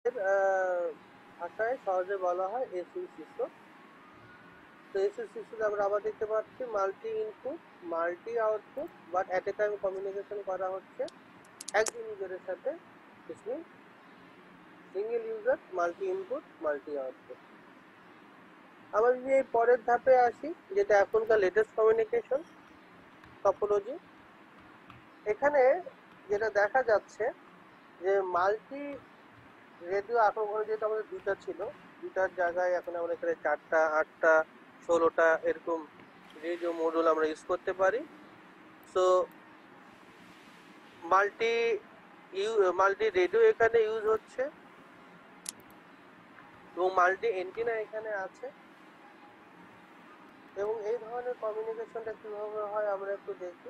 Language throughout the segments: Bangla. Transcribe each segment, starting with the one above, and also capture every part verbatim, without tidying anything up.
ভাষায় সহজে বলা হয় এসইউ সিস্টেম। তো এসইউ সিস্টেমে আমরা আবার দেখতে পাচ্ছি multi input multi output but at a time communication করা হচ্ছে একজন ইউজারের সাথে, single user multi input multi output. আমরা যদি এই পরের ধাপে আসি, যেটা এখনকার লেটেস্ট কমিউনিকেশন টপোলজি, এখানে যেটা দেখা যাচ্ছে যে মাল্টি রেডিও এখন করে যেহেতু আমাদের দুইটা ছিল, দুইটার জায়গায় এখন আমরা এখানে চারটা আটটা ষোলোটা এরকম রেডিও মডুল আমরা ইউজ করতে পারি। So multi U multi radio এখানে ইউজ হচ্ছে এবং মাল্টি এন্টিনা এখানে আছে। এবং এই ধরনের কমিউনিকেশনটা কিভাবে হয় আমরা একটু দেখি।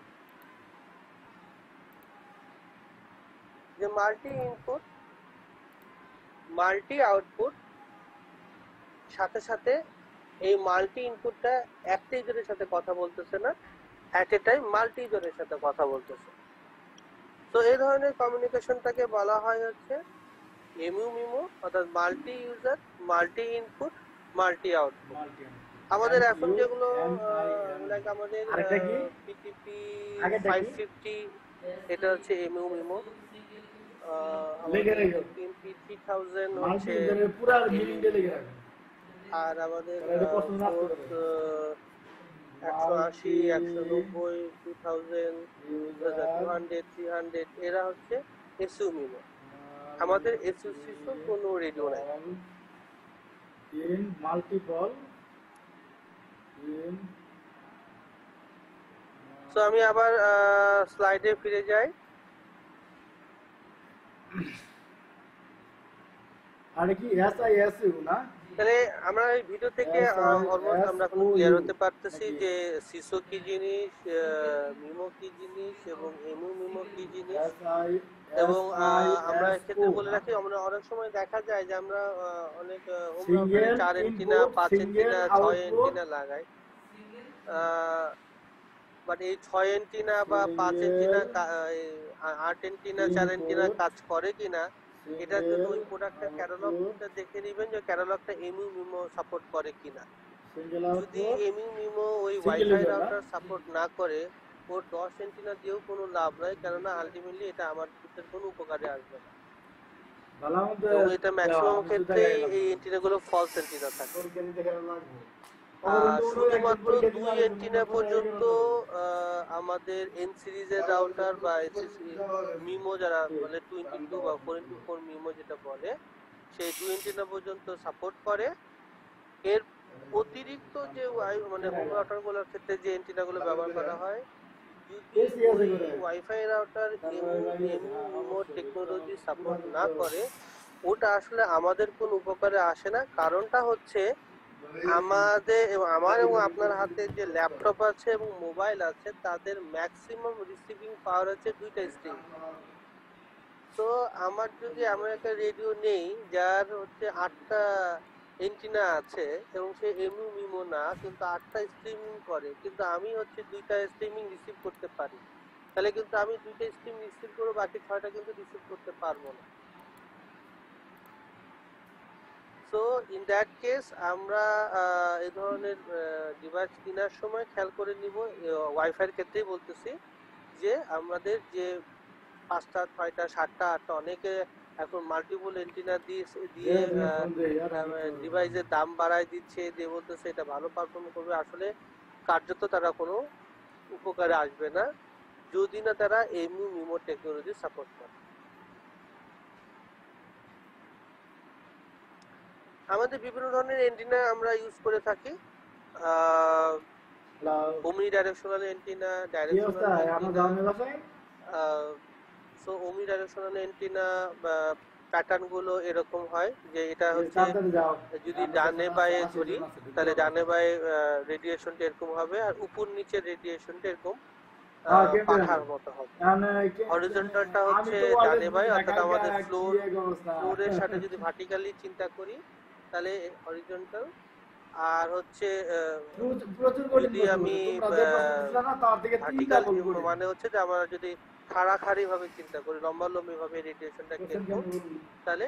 যে মাল্টি ইনপুট মাল্টি আউটপুট, সাথে সাথে এই মাল্টি ইনপুটটা একটা ইউজারের সাথে কথা বলতেছে না, অ্যাট এ টাইম মাল্টি ইউজারের সাথে কথা বলতেছে। তো এই ধরনের কমিউনিকেশনটাকে বলা হয় হচ্ছে এমইউ মিমো, অর্থাৎ multi user multi input multi output. আমাদের এখন যেগুলো লাইক আমাদের পিটিপি ফাইভ ফিফটি, এটা হচ্ছে MU MIMO. TMP three thousand হচ্ছে, আর আমাদের একশো আশি একশো নব্বই two thousand two hundred three hundred এরা হচ্ছে এসইউ মিমো। আমাদের এসইউ সিস্টেম কোনো রেডিও নাই। in multiple in সো আমি আবার স্লাইডে ফিরে যাই। আর কি এসআইএসইউ না, তাহলে আমরা এই ভিডিও থেকে অলমোস্ট আমরা এখন ক্লিয়ার হতে পারতেছি যে সিসো কি জিনিস, মিমো কি জিনিস এবং এমইউ মিমো কি জিনিস। এবং আমরা এক্ষেত্রে বলে রাখি, আমরা অনেক সময় দেখা যায় যে আমরা অনেক চার এন্টিনা পাঁচ এন্টিনা ছয় এন্টিনা লাগাই, বাট এই ছয় এন্টিনা বা পাঁচ এন্টিনা আট এন্টিনা চার এন্টিনা কাজ করে কিনা এটার জন্য ওই প্রোডাক্টের ক্যাটালগটা দেখে নেবেন যে ক্যাটালগটা এমইউ মিমো সাপোর্ট করে কিনা। যদি এমইউ মিমো ওই ওয়াইফাই রাউটার সাপোর্ট না করে, ওর দশ এন্টিনা দিয়েও কোনো লাভ নাই, কেননা আলটিমেটলি এটা আমার কোনো উপকারে আসবে না। এবং এটা ম্যাক্সিমাম ক্ষেত্রে এই এন্টিনাগুলো ফলস এন্টিনা থাকে। শুধুমাত্র দুই এন্টিনা পর্যন্ত আমাদের এন সিরিজের রাউটার বা মিমো যারা বলে টোয়েন্টি টু বা ফোর ইন্টু ফোর মিমো যেটা বলে, সেই দুই এন্টিনা পর্যন্ত সাপোর্ট করে। এর অতিরিক্ত যে মানে হোম রাউটারগুলোর ক্ষেত্রে যে এন্টিনাগুলো ব্যবহার করা হয়, যদি WiFi router MIMO technology support না করে, ওটা আসলে আমাদের কোনো উপকারে আসে না। কারণটা হচ্ছে আমাদের আমার এবং আপনার হাতে যে ল্যাপটপ আছে এবং মোবাইল আছে, তাদের ম্যাক্সিমাম রিসিভিং পাওয়ার আছে দুইটা স্ট্রিম। তো আমার যদি এমন একটা রেডিও নেই যার হচ্ছে আটটা এন্টিনা আছে এবং সে এমইউ মিমো না, কিন্তু আটটা স্ট্রিমিং করে, কিন্তু আমি হচ্ছে দুইটা স্ট্রিমিং রিসিভ করতে পারি, তাহলে কিন্তু আমি দুইটা স্ট্রিম রিসিভ করবো, বাকি ছয়টা কিন্তু রিসিভ করতে পারবো না। সো ইন দ্যাট কেস আমরা এই ধরনের ডিভাইস কেনার সময় খেয়াল করে নিব, ওয়াইফাইয়ের ক্ষেত্রেই বলতেছি, যে আমাদের যে পাঁচটা ছয়টা সাতটা আটটা অনেকে এখন মাল্টিপল এন্টিনা দিয়ে দিয়ে ডিভাইসের দাম বাড়ায় দিচ্ছে, দিয়ে বলতেছে এটা ভালো পারফর্ম করবে। আসলে কার্যত তারা কোনো উপকারে আসবে না যদি না তারা এমইউ মিমো টেকনোলজি সাপোর্ট করে। আমাদের বিভিন্ন ধরনের এন্টিনা আমরা ইউজ করে থাকি, omni directional antenna, directional antenna. So omni directional antenna pattern গুলো এরকম হয় যে এটা হচ্ছে যদি ডানে বায়ে ধরি তাহলে ডানে বায়ে রেডিয়েশনটা এরকম হবে, আর উপর নিচে রেডিয়েশনটা এরকম পাঠার মতো হবে। হরিজন্টালটা হচ্ছে ডানে বায়ে, অর্থাৎ আমাদের ফ্লোর ফ্লোরের সাথে যদি ভার্টিক্যালি চিন্তা করি তাহলে হরিজন্টাল, আর হচ্ছে যদি আমি ভার্টিক্যাল মানে হচ্ছে যে আমরা যদি খাড়াখাড়ি ভাবে চিন্তা করি, লম্বা লম্বি ভাবে রেডিয়েশনটা কিরকম, তাহলে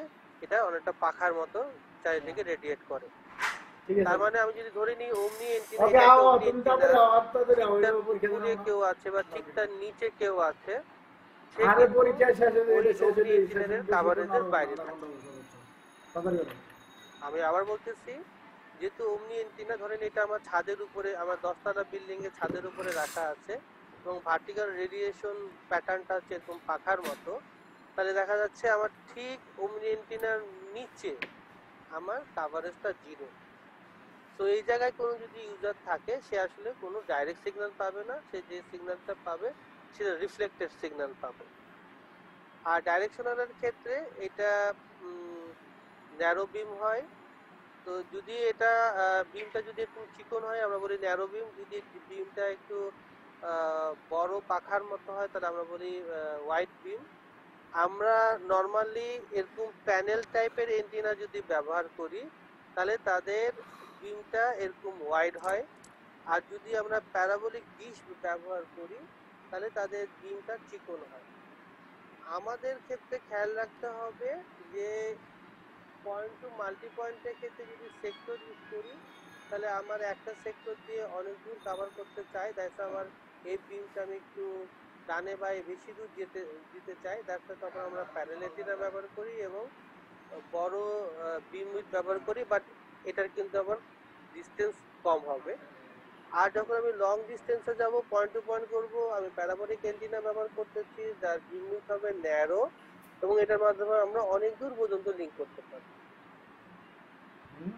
এটা অনেকটা পাখার মতো চারিদিকে রেডিয়েট করে। ঠিক আছে তার মানে আমি যদি ধরে নিই ওমনি এন্টিনা, ওকে এটা আও ওমনি তুমি এন্টিনা, তারপরে আত্মাদের ঠিক ওই তার পরীক্ষা উপরে দিলাম না কেউ আছে বা ঠিক তার নিচে কেউ আছে, সে আরে কিন্তু পরীক্ষা শেষ হয়ে ওই এটা শেষ ওমনি হলে এন্টিনার সেশন বেশি তো কাভারেজের না বাইরে আধা থাকে। ঘন্টা বসে বসে তাড়াতাড়ি করো আমি আবার বলতেছি, যেহেতু ওমনি এন্টিনা ধরেন এটা আমার ছাদের উপরে, আমার দশতলা বিল্ডিং এর ছাদের উপরে রাখা আছে এবং ভার্টিক্যাল রেডিয়েশন প্যাটার্নটা হচ্ছে এরকম পাখার মতো, তাহলে দেখা যাচ্ছে আমার ঠিক ওমনি এন্টিনার নিচে আমার কাভারেজটা জিরো। তো এই জায়গায় কোনো যদি ইউজার থাকে, সে আসলে কোনো ডাইরেক্ট সিগন্যাল পাবে না, সে যে সিগন্যালটা পাবে সেটা রিফ্লেক্টেড সিগন্যাল পাবে। আর ডাইরেকশনালের ক্ষেত্রে এটা ন্যারো বিম হয়। তো যদি এটা বিমটা যদি একটু চিকন হয় আমরা বলি ন্যারো বিম, যদি বিমটা একটু আহ, বড় পাখার মতো হয় তাহলে আমরা বলি ওয়াইড বিম। আমরা নর্মালি এরকম প্যানেল টাইপের এন্টিনা যদি ব্যবহার করি তাহলে তাদের বিমটা এরকম ওয়াইড হয়, আর যদি আমরা প্যারাবোলিক ডিশ ব্যবহার করি তাহলে তাদের বিমটা চিকন হয়। আমাদের ক্ষেত্রে খেয়াল রাখতে হবে যে পয়েন্ট টু মাল্টি পয়েন্টের ক্ষেত্রে যদি সেক্টর ইউজ করি তাহলে আমার একটা সেক্টর দিয়ে অনেক দূর কভার করতে চাই, দ্যাটস আমার এই বিমটা আমি একটু ডানে বায়ে বেশি দূর যেতে দিতে চাই, দ্যাটস তখন আমরা প্যানেল এন্টিনা ব্যবহার করি এবং বড় বিম উইথ ব্যবহার করি, বাট এটার কিন্তু আবার ডিস্টেন্স কম হবে। আর যখন আমি লং ডিস্টেন্সে যাব, পয়েন্ট টু পয়েন্ট করব, আমি প্যারাবোলিক এন্টিনা ব্যবহার করতেছি যার বিম উইথ হবে ন্যারো এবং এটার মাধ্যমে আমরা অনেক দূর পর্যন্ত লিঙ্ক করতে পারি। হুম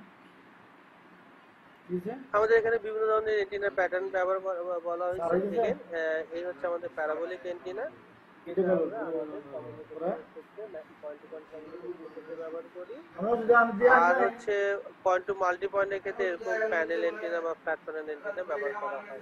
কিছে আমাদের এখানে বিভিন্ন ধরনের এন্টিনা প্যাটার্ন ব্যবহার করা- বলা হয়েছে। সারা দিছে এগেন এই হচ্ছে আমাদের প্যারাবোলিক এন্টিনা, এটা যেটা বলো আমরা আমাদের ওরা কমিউনিকেশনের ক্ষেত্রে পয়েন্ট টু পয়েন্ট কমিউনিকেশনের ক্ষেত্রে ব্যবহার করি। আমরা যদি আমি দিয়ে আর আসলে হচ্ছে পয়েন্ট টু মাল্টি পয়েন্টের ক্ষেত্রে এরকম প্যানেল এন্টিনা বা ফ্ল্যাট প্যানেল এন্টিনা ব্যবহার করা হয়।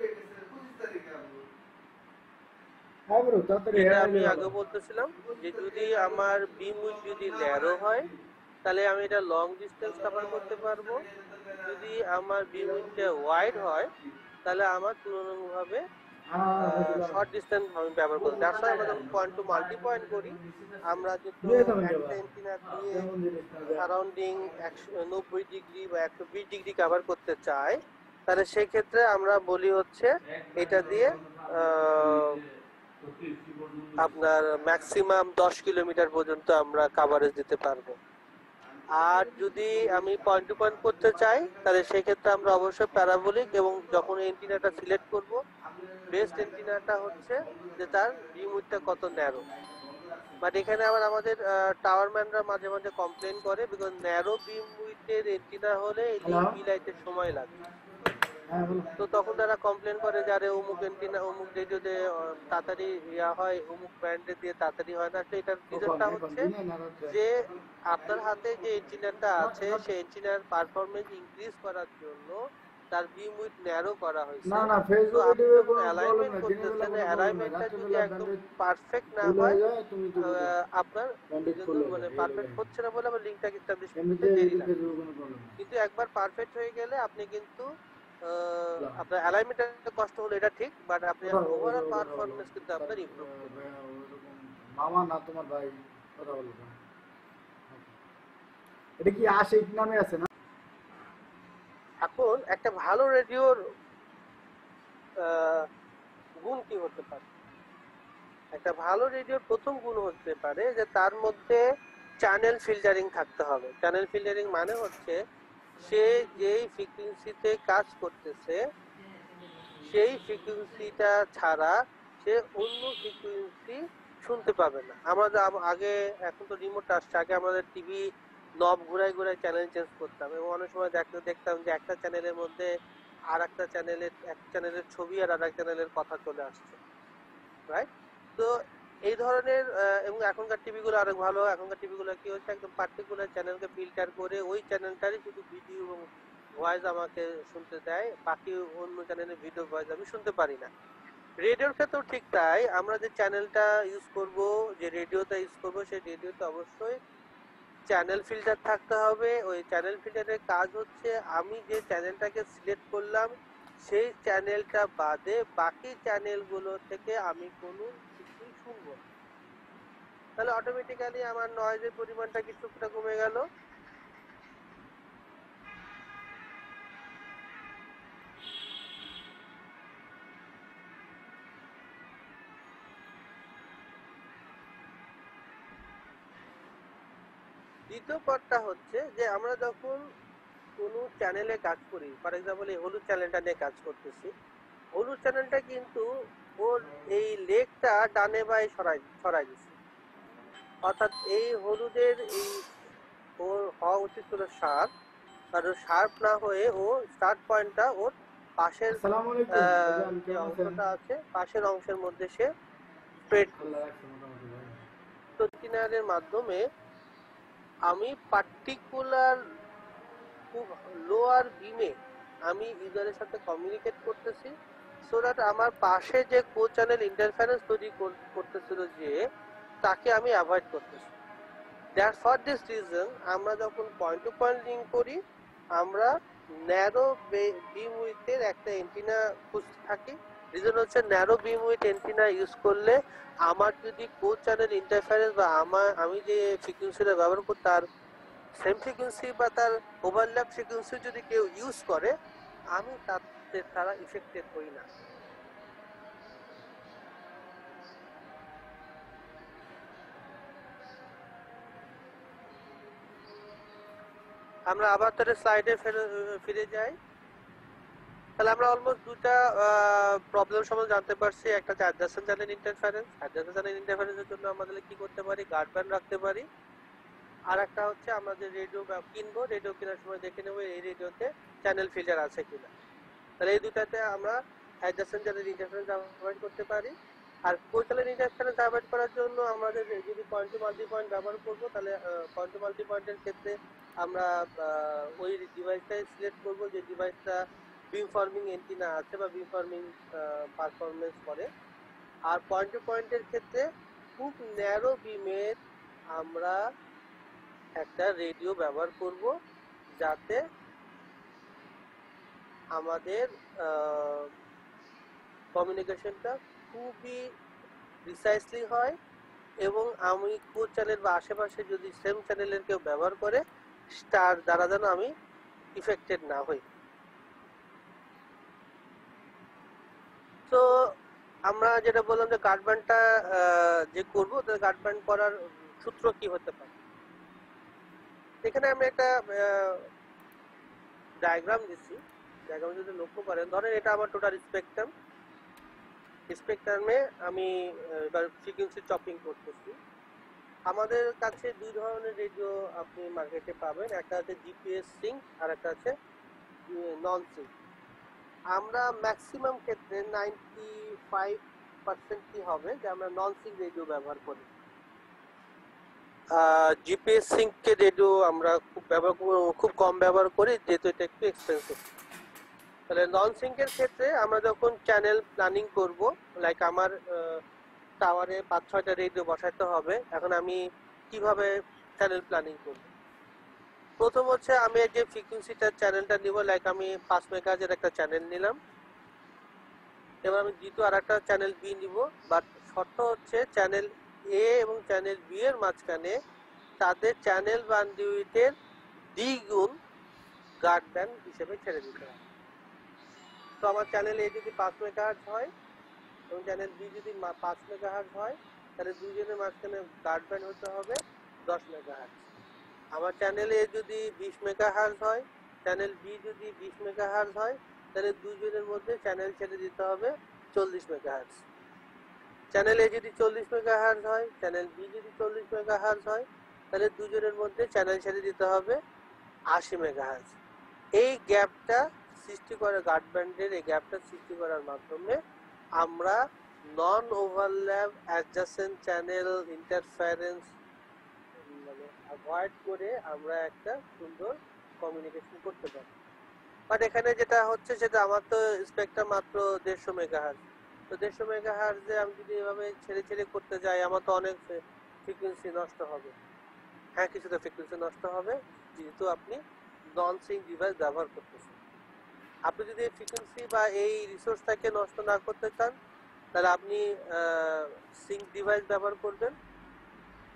হ্যাঁ ব্রো তাড়াতাড়ি যেটা হ্যাঁ আমি হয়ে আগে গেল বলতেছিলাম যে যদি আমার বিম উইথ যদি ন্যারো হয় তাহলে আমি এটা লং ডিস্টেন্স কভার করতে পারবো, যদি আমার বিম উইথটা ওয়াইড হয় তাহলে আমার তুলনামূলকভাবে হ্যাঁ বুঝলাম শর্ট ডিস্টেন্স আমি ব্যবহার করি। দ্যাটস ওয়াই আমরা যখন পয়েন্ট টু মাল্টি পয়েন্ট করি আমরা যেহেতু দিয়ে দেবেন একটা দেবা এন্টিনা দিয়ে কেমন জিনিস না দেয়া সারাউন্ডিং একশো নব্বই ডিগ্রি বা একশো বিশ ডিগ্রি কভার করতে চাই, তাহলে সেই ক্ষেত্রে আমরা বলি হচ্ছে এটা দিয়ে আহ, আপনার ম্যাক্সিমাম দশ কিলোমিটার পর্যন্ত আমরা কাভারেজ দিতে পারবো। আর যদি আমি পয়েন্ট টু পয়েন্ট করতে চাই তাহলে সেই ক্ষেত্রে আমরা অবশ্যই প্যারাবোলিক, এবং যখন এন্টিনাটা সিলেক্ট করব বেস্ট এন্টিনাটা হচ্ছে যে তার বিম উইথটা কত ন্যারো। বাট এখানে আবার আমাদের টাওয়ারম্যানরা মাঝে মাঝে কমপ্লেন করে বিকজ ন্যারো বিম উইথের এন্টিনা হলে লিঙ্ক হ্যালো মিলাইতে সময় লাগে। হ্যাঁ বলো তো তখন তারা কমপ্লেন করে যে আরে অমুক এন্টিনা অমুক রেডিওতে তাড়াতাড়ি ইয়া হয়, অমুক ব্র্যান্ডে দিয়ে তাড়াতাড়ি হয় না। তো এটার এখন রিজনটা এখন হচ্ছে দিনে না রাত্রে যে আপনার হাতে যে এন্টিনাটা আছে সেই এন্টিনার পারফরমেন্স ইনক্রিজ করার জন্য তার বিম উইথ ন্যারো করা হয়েছে। না না তো ফেসবুক আপনি ইউটিউবে যখন কোনো প্রবলেম অ্যালাইনমেন্ট নাই দিনের বেলা করতেছেন, কোনো প্রবলেম নাই অ্যালাইনমেন্টটা রাত্রে যদি বেলা একদম ব্যান্ডেজ পারফেক্ট না ফুল হয় হয়ে যায় তুমি তো বুঝো আহ, আপনার ব্যান্ডেজ কিন্তু ফুল হয়ে মানে যায় এই পারফেক্ট লাগে হচ্ছে না বলে আবার লিঙ্কটা এস্টাবলিশ করতে এমনিতে দেরি এদিকে লাগে। কোনো প্রবলেম নেই কিন্তু একবার পারফেক্ট হয়ে গেলে আপনি কিন্তু আহ, আপনার অ্যালাইনমেন্টের কষ্ট হলো এটা ঠিক, বাট আপনি কথা ওভারঅল কথা বলো পারফরমেন্স কিন্তু আপনার ইমপ্রুভ করবে। ওরকম মামা না তোমার ভাই কথা বলো এটা কি আশিক নামে আছে না এখন একটা ভালো রেডিওর গুণ কি হতে পারে? একটা ভালো রেডিওর প্রথম গুণ হতে পারে যে তার মধ্যে চ্যানেল ফিল্টারিং থাকতে হবে। চ্যানেল ফিল্টারিং মানে হচ্ছে সে যেই ফ্রিকোয়েন্সিতে কাজ করতেছে সেই ফ্রিকোয়েন্সিটা ছাড়া সে অন্য ফ্রিকোয়েন্সি শুনতে পাবে না। আমরা আগে, এখন তো রিমোট আসছে, আগে আমাদের টিভি নব ঘুরাই ঘুরাই চ্যানেল চেঞ্জ করতাম এবং অনেক সময় দেখতে দেখতাম যে একটা চ্যানেলের মধ্যে আর একটা চ্যানেলের এক চ্যানেলের ছবি আর আর এক চ্যানেলের কথা চলে আসছে, রাইট? তো এই ধরনের এবং এখনকার টিভিগুলো আরো ভালো, এখনকার টিভিগুলো কি হচ্ছে একদম পার্টিকুলার চ্যানেলকে ফিল্টার করে ওই চ্যানেলটারই শুধু ভিডিও এবং ভয়েস আমাকে শুনতে দেয়, বাকি অন্য চ্যানেলের ভিডিও ভয়েস আমি শুনতে পারি না। রেডিওর ক্ষেত্রেও ঠিক তাই, আমরা যে চ্যানেলটা ইউজ করব, যে রেডিওটা ইউজ করব, সেই রেডিওতে অবশ্যই চ্যানেল ফিল্টার থাকতে হবে। ওই চ্যানেল ফিল্টারের কাজ হচ্ছে আমি যে চ্যানেলটাকে সিলেক্ট করলাম সেই চ্যানেলটা বাদে বাকি চ্যানেলগুলো থেকে আমি কোনো কিছুই শুনবো না। তাহলে অটোমেটিক্যালি আমার নয়েজের পরিমাণটা কিছুটা কমে গেল। দ্বিতীয় পথটা হচ্ছে যে আমরা যখন কোনো চ্যানেলে কাজ করি, ফর এক্সাম্পল এই হলুদ চ্যানেলটা নিয়ে কাজ করতেছি, হলুদ চ্যানেলটা কিন্তু ওর এই লেগটা ডানে বায়ে সরাই সরাই দিচ্ছে, অর্থাৎ এই হলুদের এই ওর হওয়া উচিত ছিল শার্প, আর ও শার্প না হয়ে ও স্টার্ট পয়েন্টটা ওর পাশের আসসালামু আলাইকুম আহ, ভাইজান, যে কেমন আছেন? অংশটা আছে পাশের অংশের মধ্যে সে স্প্রেড আল্লাহ রাখছে মোটামুটি ভাই। টিনারের মাধ্যমে আমি পার্টিকুলার খুব লোয়ার বিমে আমি ইউজারের সাথে কমিউনিকেট করতেছি, সো দ্যাট আমার পাশে যে কো চ্যানেল ইন্টারফারেন্স তৈরি কর- করতেছিল যে তাকে আমি অ্যাভয়েড করতেছি। দ্যাটস ফর দিস রিজন আমরা যখন পয়েন্ট টু পয়েন্ট লিঙ্ক করি আমরা ন্যারো বিম উইথের একটা এন্টিনা খুঁজতে থাকি। রিজন হচ্ছে narrow beam width antenna use করলে আমার যদি কো চ্যানেল ইন্টারফারেন্স বা আমার আমি যে ফ্রিকুয়েন্সিটা ব্যবহার করি তার সেম ফ্রিকুয়েন্সি বা তার ওভারল্যাপ ফ্রিকুয়েন্সি যদি কেউ ইউজ করে আমি তাতে তারা ইফেক্টেড হই না। আমরা আবার তাহলে স্লাইডে ফিরে যাই। তাহলে আমরা অলমোস্ট দুটা প্রবলেম সম্বন্ধে জানতে পারছি। একটা হচ্ছে adjacent channel interference, adjacent channel ইন্টারফারেন্সের জন্য আমাদের কি করতে পারি, গার্ড ব্যান্ড রাখতে পারি। আর একটা হচ্ছে আমরা যে রেডিও কিনবো, রেডিও কেনার সময় দেখে নেবো এই রেডিওতে চ্যানেল ফিল্টার আছে কিনা। তাহলে এই দুটাতে আমরা অ্যাডজাসেন্ট চ্যানেল ইন্টারফারেন্স অ্যাভয়েড করতে পারি। আর কো চ্যানেল ইন্টারফারেন্স অ্যাভয়েড করার জন্য আমাদের যদি পয়েন্ট টু মাল্টি পয়েন্ট ব্যবহার করবো তাহলে পয়েন্ট টু মাল্টি পয়েন্টের ক্ষেত্রে আমরা আহ, ওই ডিভাইসটাই সিলেক্ট করবো যে ডিভাইসটা বিম ফর্মিং এন্টিনা আছে বা বিম ফর্মিং পারফরমেন্স করে। আর পয়েন্ট টু পয়েন্টের ক্ষেত্রে খুব ন্যারো বিমের আমরা একটা রেডিও ব্যবহার করব যাতে আমাদের কমিউনিকেশনটা খুবই প্রিসাইসলি হয় এবং আমি কো চ্যানেল বা আশেপাশে যদি সেম চ্যানেলের কেউ ব্যবহার করে তার দ্বারা যেন আমি ইফেক্টেড না হই। তো আমরা যেটা বললাম যে গার্ড ব্যান্ডটা যে করবো গার্ড ব্যান্ড করার সূত্র কি হতে পারে, এখানে আমি একটা ডায়াগ্রাম দিচ্ছি। ডায়াগ্রাম যদি লক্ষ্য করেন, ধরেন এটা আমার টোটাল স্পেকট্রাম, স্পেকট্রামে আমি এবার ফ্রিকোয়েন্সি চপিং করতেছি। আমাদের কাছে দুই ধরনের রেডিও আপনি মার্কেটে পাবেন, একটা আছে জিপিএস সিঙ্ক আর একটা আছে নন সিঙ্ক। আমরা ম্যাক্সিমাম ক্ষেত্রে নাইনটি ফাইভ পার্সেন্ট কি হবে যে আমরা নন সিঙ্ক রেডিও ব্যবহার করি। জিপিএস সিঙ্কের রেডিও আমরা খুব ব্যবহার খুব কম ব্যবহার করি যেহেতু এটা একটু এক্সপেন্সিভ। তাহলে নন সিঙ্কের ক্ষেত্রে আমরা যখন চ্যানেল প্ল্যানিং করব, লাইক আমার টাওয়ারে পাঁচ ছয়টা রেডিও বসাতে হবে, এখন আমি কিভাবে চ্যানেল প্ল্যানিং করব? প্রথম হচ্ছে আমি যে ফ্রিকোয়েন্সিটা চ্যানেলটা নিব, লাইক আমি পাঁচ মেগাহার্জের একটা চ্যানেল নিলাম, এবার আমি দ্বিতীয় আর একটা চ্যানেল বি নিব, বাট শর্ত হচ্ছে চ্যানেল এ এবং চ্যানেল বি এর মাঝখানে তাদের চ্যানেল ব্যান্ডউইথের দ্বিগুণ গার্ড ব্যান্ড হিসেবে ছেড়ে দিতে হবে। তো আমার চ্যানেল এ যদি পাঁচ মেগাহার্জ হয় এবং চ্যানেল বি যদি পাঁচ মেগাহার্জ হয় তাহলে দুইজনের মাঝখানে গার্ড ব্যান্ড হতে হবে দশ মেগাহার্জ। আমার চ্যানেল এ যদি বিশ মেগাহার্জ হয়, চ্যানেল বি যদি বিশ মেগাহার্জ হয়, তাহলে দুইজনের মধ্যে চ্যানেল ছেড়ে দিতে হবে চল্লিশ মেগাহার্জ। চ্যানেল এ যদি চল্লিশ মেগাহার্জ হয়, চ্যানেল বি যদি চল্লিশ মেগাহার্জ হয়, তাহলে দুজনের মধ্যে চ্যানেল ছেড়ে দিতে হবে আশি মেগাহার্জ। এই গ্যাপটা সৃষ্টি করে, গার্ড ব্যান্ডের এই গ্যাপটা সৃষ্টি করার মাধ্যমে আমরা non overlap adjacent channel interference মানে অ্যাভয়েড করে আমরা একটা সুন্দর কমিউনিকেশন করতে পারি। বাট এখানে যেটা হচ্ছে সেটা আমার তো স্পেকট্রাম মাত্র দেড়শো মেগাহার্জ, তো দেড়শো মেগাহার্জে আমি যদি এভাবে ছেড়ে ছেড়ে করতে যাই আমার তো অনেক ফ্রিকোয়েন্সি নষ্ট হবে। হ্যাঁ, কিছুটা ফ্রিকোয়েন্সি নষ্ট হবে যেহেতু আপনি নন সিঙ্ক ডিভাইস ব্যবহার করতেছেন। আপনি যদি এই ফ্রিকোয়েন্সি বা এই রিসোর্সটাকে নষ্ট না করতে চান তাহলে আপনি সিঙ্ক ডিভাইস ব্যবহার করবেন।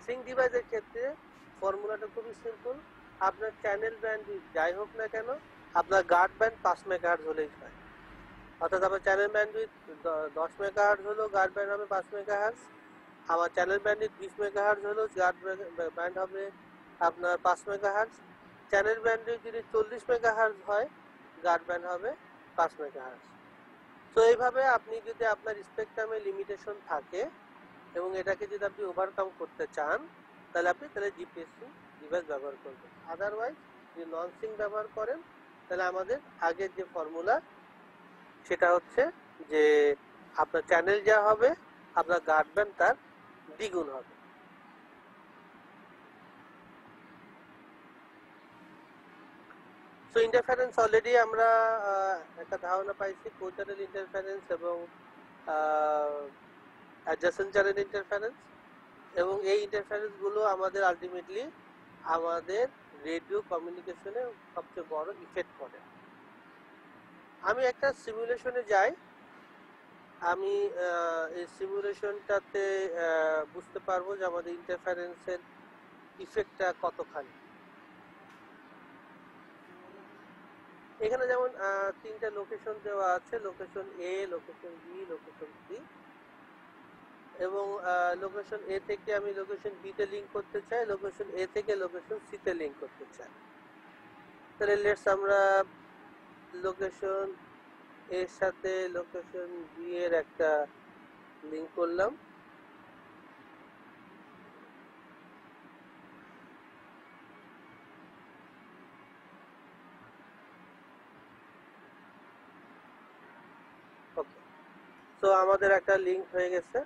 সিঙ্ক ডিভাইসের ক্ষেত্রে ফর্মুলাটা খুবই সিম্পল। আপনার চ্যানেল ব্যান্ড যাই হোক না কেন, আপনার গার্ড ব্যান্ড পাঁচ মেগাহার্জ হলেই হয়। অর্থাৎ আমার চ্যানেল ব্যান্ডউইথ দশ মেগাহার্জ হলো, গার্ড ব্যান্ড হবে পাঁচ মেগাহার্জ। আমার চ্যানেল ব্যান্ডউইথ বিশ মেগাহার্জ হলো, গার্ড ব্যান্ড হবে আপনার পাঁচ মেগাহার্জ। চ্যানেল ব্যান্ডউইথ যদি চল্লিশ মেগাহার্জ হয়, গার্ড ব্যান্ড হবে পাঁচ মেগাহার্জ। তো এইভাবে আপনি যদি আপনার স্পেকট্রামে লিমিটেশন থাকে এবং এটাকে যদি আপনি ওভারকাম করতে চান, তাহলে আপনি তাহলে জিপিএসসি ডিভাইস ব্যবহার করবেন। আদারওয়াইজ যদি নন সিঙ্ক ব্যবহার করেন, তাহলে আমাদের আগের যে ফর্মুলা সেটা হচ্ছে যে আপনার চ্যানেল যা হবে, আপনার গার্ড ব্যান্ড তার দ্বিগুণ হবে। সো ইন্টারফারেন্স অলরেডি আমরা একটা ধারণা পাইছি, কো চ্যানেল ইন্টারফারেন্স এবং অ্যাডজাসেন্ট চ্যানেল ইন্টারফারেন্স, এবং এই ইন্টারফারেন্স গুলো আমাদের আলটিমেটলি আমাদের রেডিও কমিউনিকেশনে সবচেয়ে বড় ইফেক্ট করে। আমি একটা সিমুলেশনে যাই, আমি এই সিমুলেশনটাতে বুঝতে পারবো যে আমাদের ইন্টারফারেন্সের ইফেক্টটা কতখানি। এখানে যেমন তিনটা লোকেশন দেওয়া আছে, location A, location B, location C, এবং লোকেশন এ থেকে আমি লোকেশন বি তে লিংক করতে চাই, লোকেশন এ থেকে লোকেশন সি তে লিংক করতে চাই। তাহলে লেটস আমরা লোকেশন এর সাথে লোকেশন বি এর একটা লিংক করলাম। ওকে, তো আমাদের একটা লিংক হয়ে গেছে।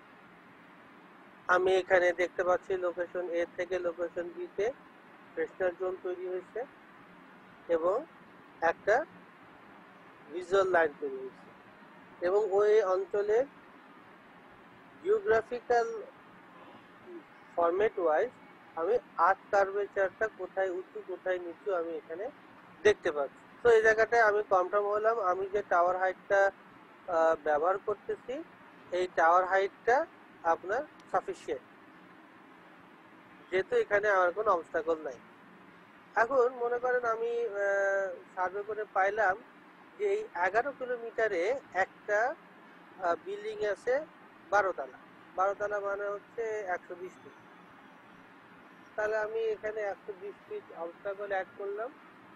আমি এখানে দেখতে পাচ্ছি লোকেশন এ থেকে লোকেশন বি তে ফ্রেশনার জোন তৈরি হয়েছে এবং একটা ভিজুয়াল লাইন তৈরি হয়েছে, এবং ওই অঞ্চলের জিওগ্রাফিক্যাল ফরম্যাট ওয়াইজ আমি আর্থ কার্ভেচারটা কোথায় উঁচু কোথায় নিচু আমি এখানে দেখতে পাচ্ছি। তো এই জায়গাটায় আমি কনফার্ম হলাম আমি যে টাওয়ার হাইটটা ব্যবহার করতেছি, এই টাওয়ার হাইটটা আপনার সাফিসিয়েন্ট, যেহেতু এখানে আমার কোনো অবস্টাকল নাই। এখন মনে করেন আমি সার্ভে করে পাইলাম যে এই এগারো কিলোমিটারে একটা বিল্ডিং আছে বারো তলা, বারো তলা মানে হচ্ছে একশো বিশ ফিট। তাহলে আমি এখানে একশো বিশ ফিট অবস্টাকল অ্যাড করলাম।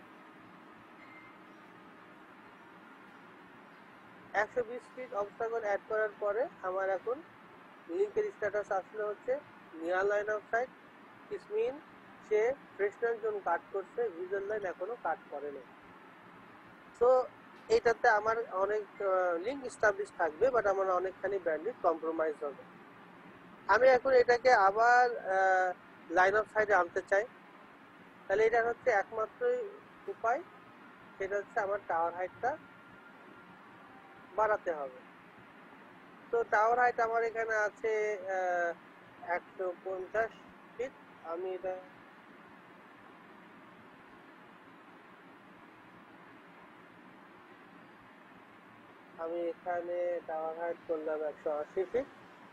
একশো বিশ ফিট অবস্টাকল অ্যাড করার পরে আমার এখন লিঙ্কের স্ট্যাটাস আসলে হচ্ছে near line of sight, it means Fresnel zone cut করছে, ভিজুয়াল লাইন এখনো কাট করে না। সো এইটাতে আমার অনেক লিঙ্ক এস্টাবলিশ থাকবে, বাট আমার অনেকখানি ব্যান্ডউইথ কম্প্রোমাইজ হবে। আমি এখন এটাকে আবার লাইন অফ সাইটে আনতে চাই, তাহলে এটা হচ্ছে একমাত্র উপায়, সেটা হচ্ছে আমার টাওয়ার হাইটটা বাড়াতে হবে। তো টাওয়ার হাইট আমার এখানে আছে একশো পঞ্চাশ ফিট। আমি এটা আমি এখানে টাওয়ার হাইট করলাম একশো আশি ফিট।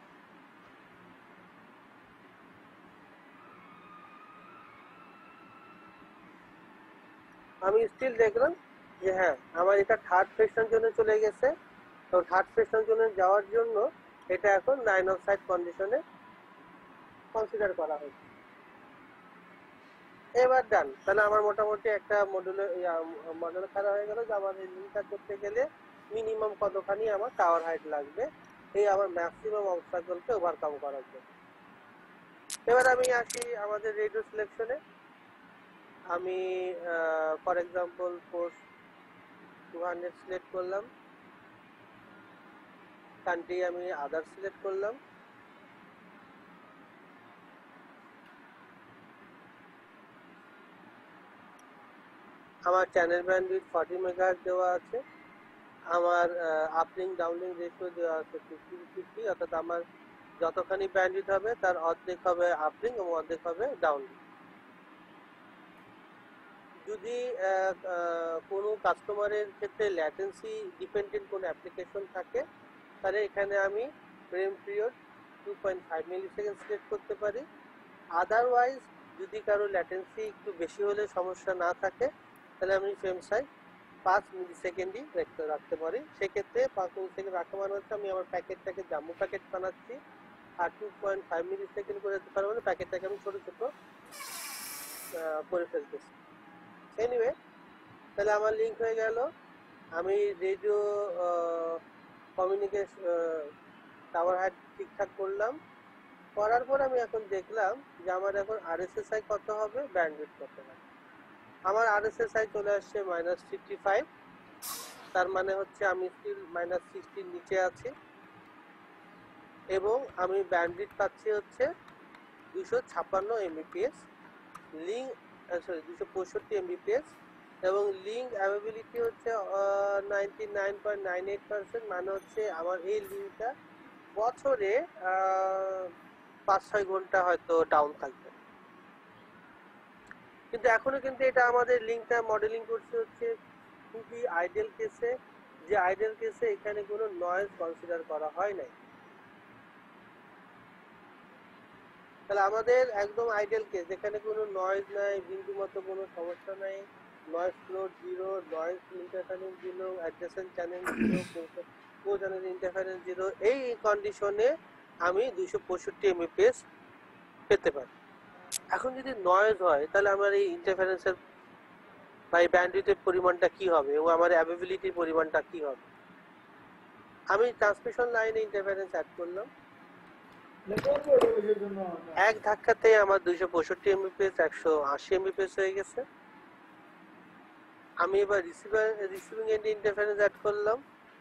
আমি স্টিল দেখলাম যে হ্যাঁ আমার এটা থার্ড ফ্রেশনার জন্য চলে গেছে। তো থার্ড ফ্রেশনার জন্য যাওয়ার জন্য এটা এখন লাইন অফ সাইট কন্ডিশনে কনসিডার করা হয়েছে। এবার ডান, তাহলে আমার মোটামুটি একটা মডেলে মডেল খারাপ হয়ে গেল যে আমার এই লিঙ্কটা করতে গেলে মিনিমাম কতখানি আমার টাওয়ার হাইট লাগবে এই আমার ম্যাক্সিমাম অবস্টাকলকে ওভারকাম করার জন্য। এবার আমি আসি আমাদের রেডিও সিলেকশনে। আমি for example force two hundred select করলাম, কান্ট্রি আমি আদার সিলেক্ট করলাম, আমার চ্যানেল ব্যান্ডউইথ ফর্টি মেগাহার্টজ দেওয়া আছে, আমার আপলিঙ্ক ডাউনলিঙ্ক রেশিও দেওয়া আছে ফিফটি ফিফটি, অর্থাৎ আমার যতখানি ব্যান্ডউইথ হবে তার অর্ধেক হবে আপলিঙ্ক এবং অর্ধেক হবে ডাউনলিঙ্ক। যদি কোনো কাস্টমারের ক্ষেত্রে ল্যাটেন্সি ডিপেন্ডেন্ট কোনো অ্যাপ্লিকেশন থাকে, তাহলে এখানে আমি frame period two point five millisecond select করতে পারি, আদারওয়াইজ যদি কারো ল্যাটেন্সি একটু বেশি হলে সমস্যা না থাকে তাহলে আমি ফ্রেম সাইজ পাঁচ মিলি সেকেন্ডই রাখতে রাখতে পারি। সেক্ষেত্রে পাঁচ মিলি সেকেন্ড রাখা মানে হচ্ছে আমি আমার প্যাকেটটাকে জাম্বো প্যাকেট বানাচ্ছি আর two point five millisecond করে দিতে পারবো না, প্যাকেটটাকে আমি ছোটো ছোটো করে ফেলতেছি। এনিওয়ে, তাহলে আমার লিঙ্ক হয়ে গেল। আমি রেডিও কমিউনিকেশন টাওয়ার হাইট ঠিকঠাক করলাম, করার পর আমি এখন দেখলাম যে আমার এখন আরএসএসআই কত হবে, ব্যান্ডউইথ কত হবে। আমার আরএসএসআই চলে আসছে মাইনাস ফিফটি ফাইভ, তার মানে হচ্ছে আমি স্টিল মাইনাস সিক্সটির নিচে আছি এবং আমি ব্যান্ডউইথ পাচ্ছি হচ্ছে দুশো ছাপ্পান্ন এমবিপিএস, লিঙ্ক সরি দুশো পঁয়ষট্টি এমবিপিএস এবং লিঙ্ক অ্যাভেবিলিটি হচ্ছে ninety nine point nine eight percent, মানে হচ্ছে আমার এই লিঙ্কটা বছরে পাঁচ ছয় ঘন্টা হয়তো ডাউন থাকবে। কিন্তু এখনো কিন্তু এটা আমাদের লিঙ্কটা মডেলিং করছে হচ্ছে খুবই আইডিয়াল কেসে, যে আইডিয়াল কেসে এখানে কোনো নয়েজ কনসিডার করা হয় নাই। তাহলে আমাদের একদম আইডিয়াল কেস, যেখানে কোনো নয়েজ নাই, বিন্দু মতো কোনো সমস্যা নাই, noise floor zero, noise interference zero, adjacent channel zero, co channel interference zero, এই কন্ডিশনে আমি দুইশো পঁয়ষট্টি এমবিপিএস পেতে পারি। এখন যদি নয়েজ হয় তাহলে আমার এই ইন্টারফারেন্সের বা এই ব্যান্ডউইথের পরিমাণটা কি হবে এবং আমার অ্যাভেবিলিটির পরিমাণটা কি হবে। আমি ট্রান্সমিশন লাইনে ইন্টারফারেন্স অ্যাড করলাম, এক ধাক্কাতে আমার দুইশো পঁয়ষট্টি এমবিপিএস একশো আশি এমবিপিএস হয়ে গেছে। আমি এবার receiver receiving end interference add করলাম,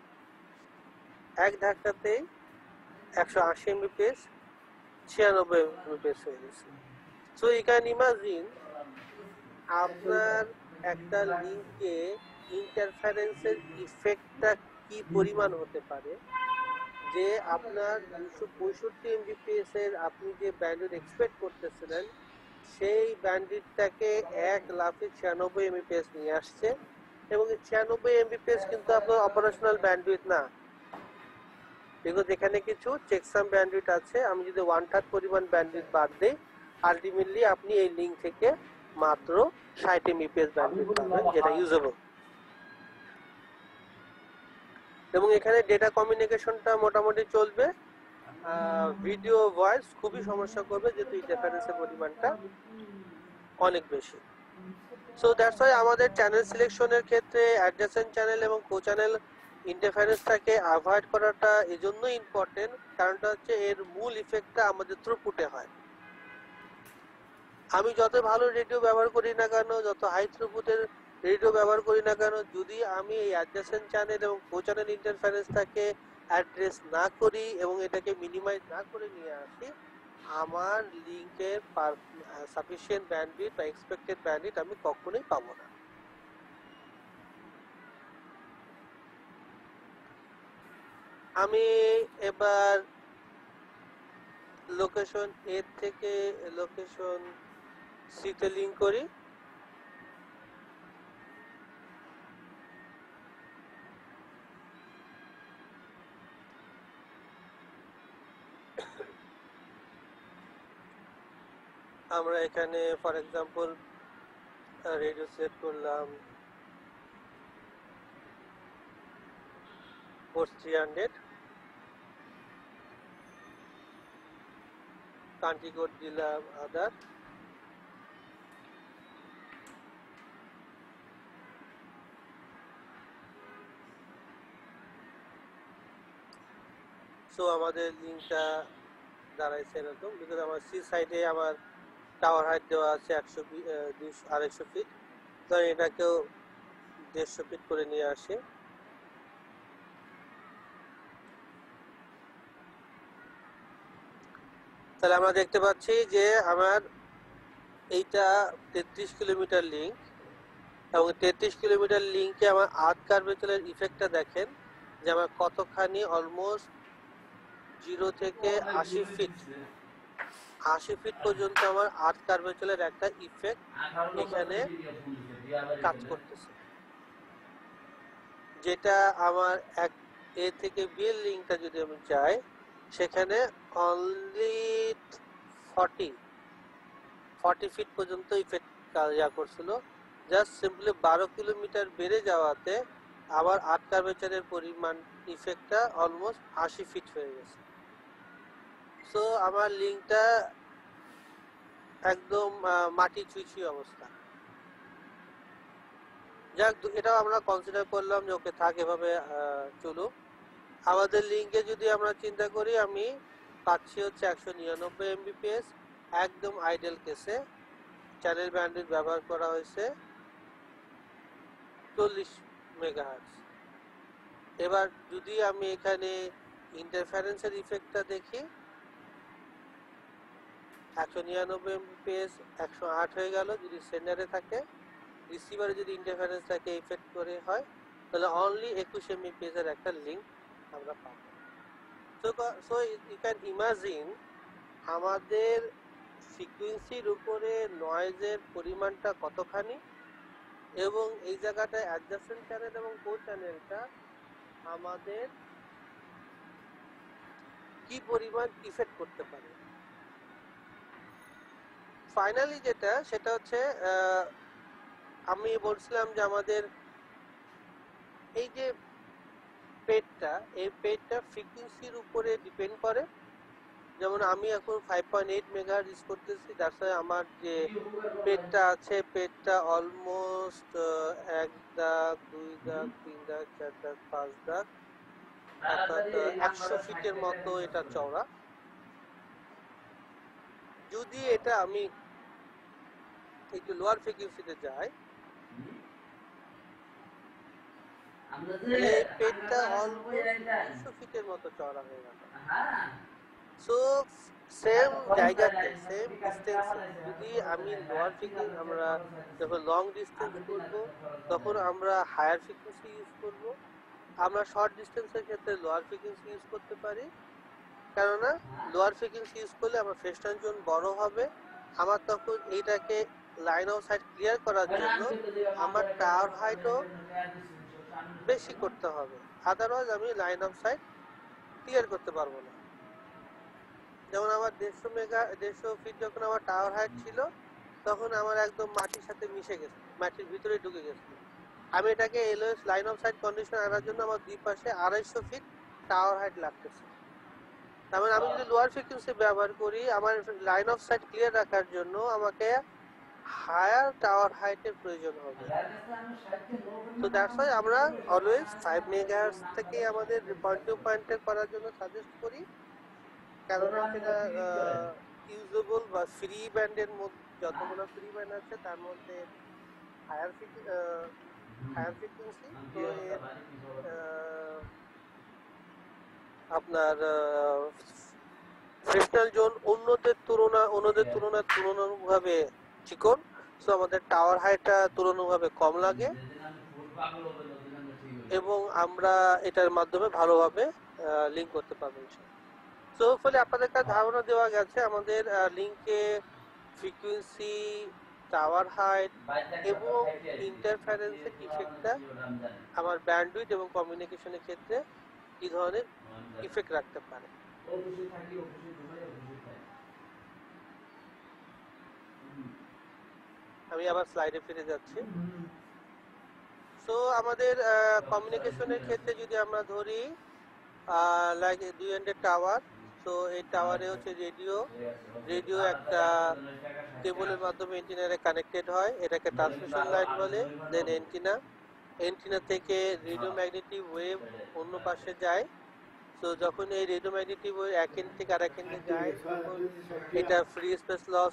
এক ধাক্কাতেই একশো আশি এমবিপিএস ছিয়ানব্বই এমবিপিএস হয়ে গেছে। সো ইউ ক্যান ইমাজিন আপনার একটা লিঙ্কে ইন্টারফারেন্সের ইফেক্টটা কি পরিমাণ হতে পারে, যে আপনার দুশো পঁয়ষট্টি এমবিপিএস এর আপনি যে ব্যান্ডউইথ এক্সপেক্ট করতেছিলেন সেই ব্যান্ডউইথটাকে এক লাফে ছিয়ানব্বই এমবিপিএস নিয়ে আসছে এবং এই ছিয়ানব্বই এমবিপিএস কিন্তু আপনার অপারেশনাল ব্যান্ডউইথ না, বিকজ এখানে কিছু চেকসাম ব্যান্ডউইথ আছে। আমি যদি ওয়ান থার্ড পরিমাণ ব্যান্ডউইথ বাদ দিই, আলটিমেটলি আপনি এই লিঙ্ক থেকে মাত্র ষাট এমবিপিএস ব্যান্ডউইথ পাবেন, যেটা ইউজেবল। এবং এখানে ডেটা কমিউনিকেশনটা মোটামুটি চলবে, ভিডিও ভয়েস খুবই সমস্যা করবে যেহেতু ইন্টারফারেন্সের পরিমাণটা অনেক বেশি। সো দ্যাটস ওয়াই আমাদের চ্যানেল সিলেকশনের ক্ষেত্রে অ্যাডজেসেন্ট চ্যানেল এবং কো চ্যানেল ইন্টারফারেন্সটাকে অ্যাভয়েড করাটা এজন্যই ইম্পর্টেন্ট, কারণটা হচ্ছে এর মূল ইফেক্টটা আমাদের থ্রুপুটে হয়। আমি যত ভালো রেডিও ব্যবহার করি না কেন, যত হাই থ্রুপুটের রেডিও ব্যবহার করি না কেন, যদি আমি এই অ্যাডজেসেন্ট চ্যানেল এবং কো চ্যানেল ইন্টারফারেন্সটাকে অ্যাড্রেস না করি এবং এটাকে মিনিমাইজ না করে নিয়ে আসি, আমার লিঙ্কের সাফিসিয়েন্ট ব্যান্ডউইথ বা এক্সপেক্টেড ব্যান্ডউইথ আমি কখনোই পাবো না। আমি এবার লোকেশন এ থেকে লোকেশন সি তে লিঙ্ক করি। আমরা এখানে ফর এক্সাম্পল রেডিও সেট করলাম port three hundred, country code দিলাম আদার, সো আমাদের লিঙ্কটা দাঁড়াইছে এরকম, বিকজ আমার সি সাইডে আমার টাওয়ার হাইট দেওয়া আছে একশো দুইশো আড়াইশো ফিট, তো এটাকেও দেড়শো ফিট করে নিয়ে আসি। তাহলে আমরা দেখতে পাচ্ছি যে আমার এইটা তেত্রিশ কিলোমিটার লিঙ্ক এবং তেত্রিশ কিলোমিটার লিঙ্কে আমার আর্থ কার্ভেচারের ইফেক্টটা দেখেন যে আমার কতখানি অলমোস্ট জিরো থেকে আশি ফিট আশি ফিট পর্যন্ত আমার আর্থ কার্ভেচারের একটা ইফেক্ট এখানে কাজ করতেছে, যেটা আমার এক এ থেকে বি এর লিঙ্কটা যদি আমি চাই সেখানে অনলি ফর্টি ফর্টি ফিট পর্যন্ত ইফেক্ট ইয়া করছিল। জাস্ট সিম্পলি বারো কিলোমিটার বেড়ে যাওয়াতে আবার আর্থ কার্ভেচারের পরিমাণ ইফেক্টটা অলমোস্ট আশি ফিট হয়ে গেছে। সো আমার লিঙ্কটা একদম মাটি ছুঁই অবস্থা। যাক, এটাও আমরা কনসিডার করলাম যে ওকে থাক, এভাবে চলুক। আমাদের লিঙ্কে যদি আমরা চিন্তা করি, আমি পাচ্ছি হচ্ছে একশো নিরানব্বই এমবিপিএস একদম আইডেল কেসে। চ্যানেল ব্যান্ডউইথ ব্যবহার করা হয়েছে চল্লিশ মেগাহার্টজ। এবার যদি আমি এখানে ইন্টারফারেন্সের ইফেক্টটা দেখি, একশো নিরানব্বই এমবিপিএস একশো আট হয়ে গেল যদি সেন্ডারে থাকে। রিসিভারে যদি ইন্টারফারেন্সটাকে ইফেক্ট করে হয় তাহলে অনলি একুশ এমবিপিএস এর একটা লিঙ্ক আমরা পাবো। So so you can imagine আমাদের ফ্রিকোয়েন্সির উপরে নয়েজের পরিমাণটা কতখানি, এবং এই জায়গাটায় অ্যাডজাসেন্ট চ্যানেল এবং কো চ্যানেলটা আমাদের কি পরিমাণ ইফেক্ট করতে পারে। ফাইনালি যেটা সেটা হচ্ছে আমি বলছিলাম যে আমাদের এই যে পেডটা, এই পেডটা ফ্রিকোয়েন্সির উপরে ডিপেন্ড করে। যেমন আমি এখন five point eight megahertz use করতেছি, তার সাথে আমার যে পেডটা আছে পেডটা অলমোস্ট এক দাগ, দুই দাগ, তিন দাগ, চার দাগ, পাঁচ দাগ, অর্থাৎ একশো ফিটের মতো এটা চওড়া। যদি এটা আমি একটু লোয়ার ফ্রিকোয়েন্সিতে যাই, এই পেডটা অলমোস্ট দুইশো ফিটের মতো চওড়া হয়ে গেল। সো সেম জায়গাতে সেম ডিস্টেন্সে যদি আমি লোয়ার ফ্রিকোয়েন্সি, আমরা যখন লং ডিস্টেন্স করব তখন আমরা হায়ার ফ্রিকোয়েন্সি ইউজ করব। আমরা শর্ট ডিস্টেন্সের ক্ষেত্রে লোয়ার ফ্রিকোয়েন্সি ইউজ করতে পারি, কেননা লোয়ার ফ্রিকোয়েন্সি ইউজ করলে আমার ফেস্টান জোন বড় হবে। আমার তখন এইটাকে লাইন অফ সাইট ক্লিয়ার করার জন্য আমার টাওয়ার হাইটও বেশি করতে হবে, আদারওয়াইজ আমি লাইন অফ সাইট ক্লিয়ার করতে পারবো না। যেমন আমার দেড়শো মেগা দেড়শো ফিট যখন আমার টাওয়ার হাইট ছিল তখন আমার একদম মাটির সাথে মিশে গেছে, মাটির ভিতরে ঢুকে গেছে। আমি এটাকে LOS line of sight condition আনার জন্য আমার দুই পাশে আড়াইশো ফিট টাওয়ার হাইট লাগতেছে। তার মানে আমি যদি লোয়ার ফ্রিকোয়েন্সি ব্যবহার করি, আমার লাইন অফ সাইট ক্লিয়ার রাখার জন্য আমাকে হায়ার টাওয়ার হাইটের প্রয়োজন হবে। তো দ্যাটস ওয়াই আমরা অলওয়েজ ফাইভ মেগাহার্টজ থেকে আমাদের পয়েন্ট টু পয়েন্টে করার জন্য সাজেস্ট করি, কেননা সেটা ইউজেবল বা ফ্রি ব্যান্ডের মধ্যে যতগুলো ফ্রি ব্যান্ড আছে তার মধ্যে হায়ার হায়ার ফ্রিকোয়েন্সি। তো এর আপনার ফ্রেশনাল জোন অন্যদের তুলনা অন্যদের তুলনায় তুলনামূলকভাবে চিকন, সো আমাদের টাওয়ার হাইটটা তুলনামূলকভাবে কম লাগে এবং আমরা এটার মাধ্যমে ভালোভাবে লিঙ্ক করতে পারবো। সো ফলে আপনাদের কাছে ধারণা দেওয়া গেছে আমাদের লিঙ্কে ফ্রিকোয়েন্সি, টাওয়ার হাইট এবং ইন্টারফারেন্সের ইফেক্টটা আমার ব্যান্ডউইথ এবং কমিউনিকেশনের ক্ষেত্রে কি ধরনের ইফেক্ট রাখতে পারে। আমি আবার স্লাইডে ফিরে যাচ্ছি। সো আমাদের কমিউনিকেশনের ক্ষেত্রে যদি আমরা ধরি লাইক দুই এন্ডের টাওয়ার, তো এই টাওয়ারে হচ্ছে রেডিও রেডিও একটা কেবলের মাধ্যমে এন্টিনারে কানেক্টেড হয়, এটাকে ট্রান্সমিশন লাইন বলে। দেন এন্টিনা এন্টিনা থেকে রেডিও ম্যাগনেটিক ওয়েভ অন্য পাশে যায়। তো যখন এই রেডিও ম্যাগনেটিক ওয়েভ এক এন্ড থেকে আরেক এন্ডে যায় তখন এটা ফ্রি স্পেস লস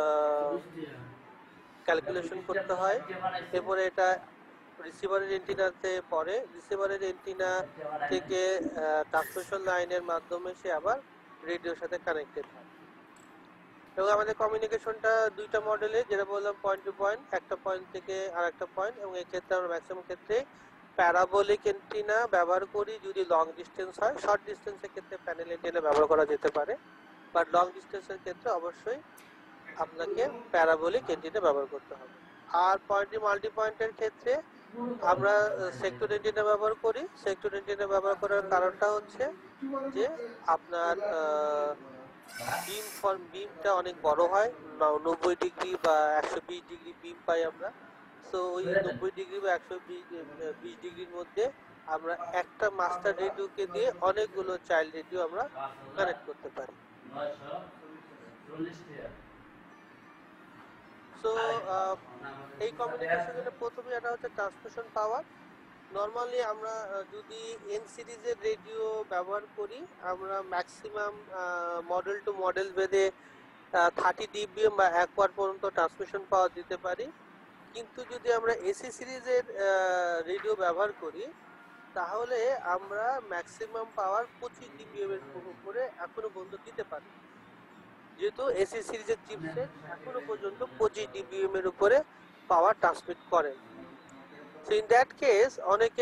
ক্যালকুলেশন করতে হয়। এরপরে এটা রিসিভারের এন্টিনাতে পড়ে, রিসিভারের এন্টিনা থেকে ট্রান্সমিশন লাইনের মাধ্যমে সে আবার রেডিওর সাথে কানেক্টেড হয়। এবং আমাদের কমিউনিকেশনটা দুইটা মডেলে, যেটা বললাম পয়েন্ট টু পয়েন্ট, একটা পয়েন্ট থেকে আর একটা পয়েন্ট। এবং এই ক্ষেত্রে আমরা ম্যাক্সিমাম ক্ষেত্রে প্যারাবোলিক এন্টিনা ব্যবহার করি যদি লং ডিস্টেন্স হয়। শর্ট ডিস্টেন্সের ক্ষেত্রে প্যানেল এন্টিনা ব্যবহার করা যেতে পারে, বাট লং ডিস্টেন্সের ক্ষেত্রে অবশ্যই আপনাকে প্যারাবোলিক এন্টিনা ব্যবহার করতে হবে। আর পয়েন্ট মাল্টি পয়েন্টের ক্ষেত্রে আমরা সেক্টর এন্টিনা ব্যবহার করি। সেক্টর এন্টিনা ব্যবহার করার কারণটা হচ্ছে যে আপনার বিম ফর্ম বিমটা অনেক বড় হয়, নব্বই ডিগ্রি বা একশো বিশ ডিগ্রি বিম পাই আমরা। সো ওই নব্বই ডিগ্রি বা একশো বিশ ডিগ্রির মধ্যে আমরা একটা মাস্টার রেডিওকে দিয়ে অনেকগুলো চাইল্ড রেডিও আমরা কানেক্ট করতে পারি। সো এই কমিউনিকেশনের প্রথমে এটা হচ্ছে ট্রান্সমিশন পাওয়ার। নর্মালি আমরা যদি এন সিরিজের রেডিও ব্যবহার করি, আমরা ম্যাক্সিমাম মডেল টু মডেল ভেদে থার্টি ডিবিএম বা এক ওয়াট পর্যন্ত ট্রান্সমিশন পাওয়ার দিতে পারি। কিন্তু যদি আমরা এসি সিরিজের রেডিও ব্যবহার করি তাহলে আমরা ম্যাক্সিমাম পাওয়ার পঁচিশ ডিবিএম এর উপরে এখনো পর্যন্ত দিতে পারি, যেহেতু এসি সিরিজের চিপসেট এখনো পর্যন্ত পঁচিশ ডিবিএম এর উপরে পাওয়ার ট্রান্সমিট করে। সো ইন দ্যাট কেস অনেকে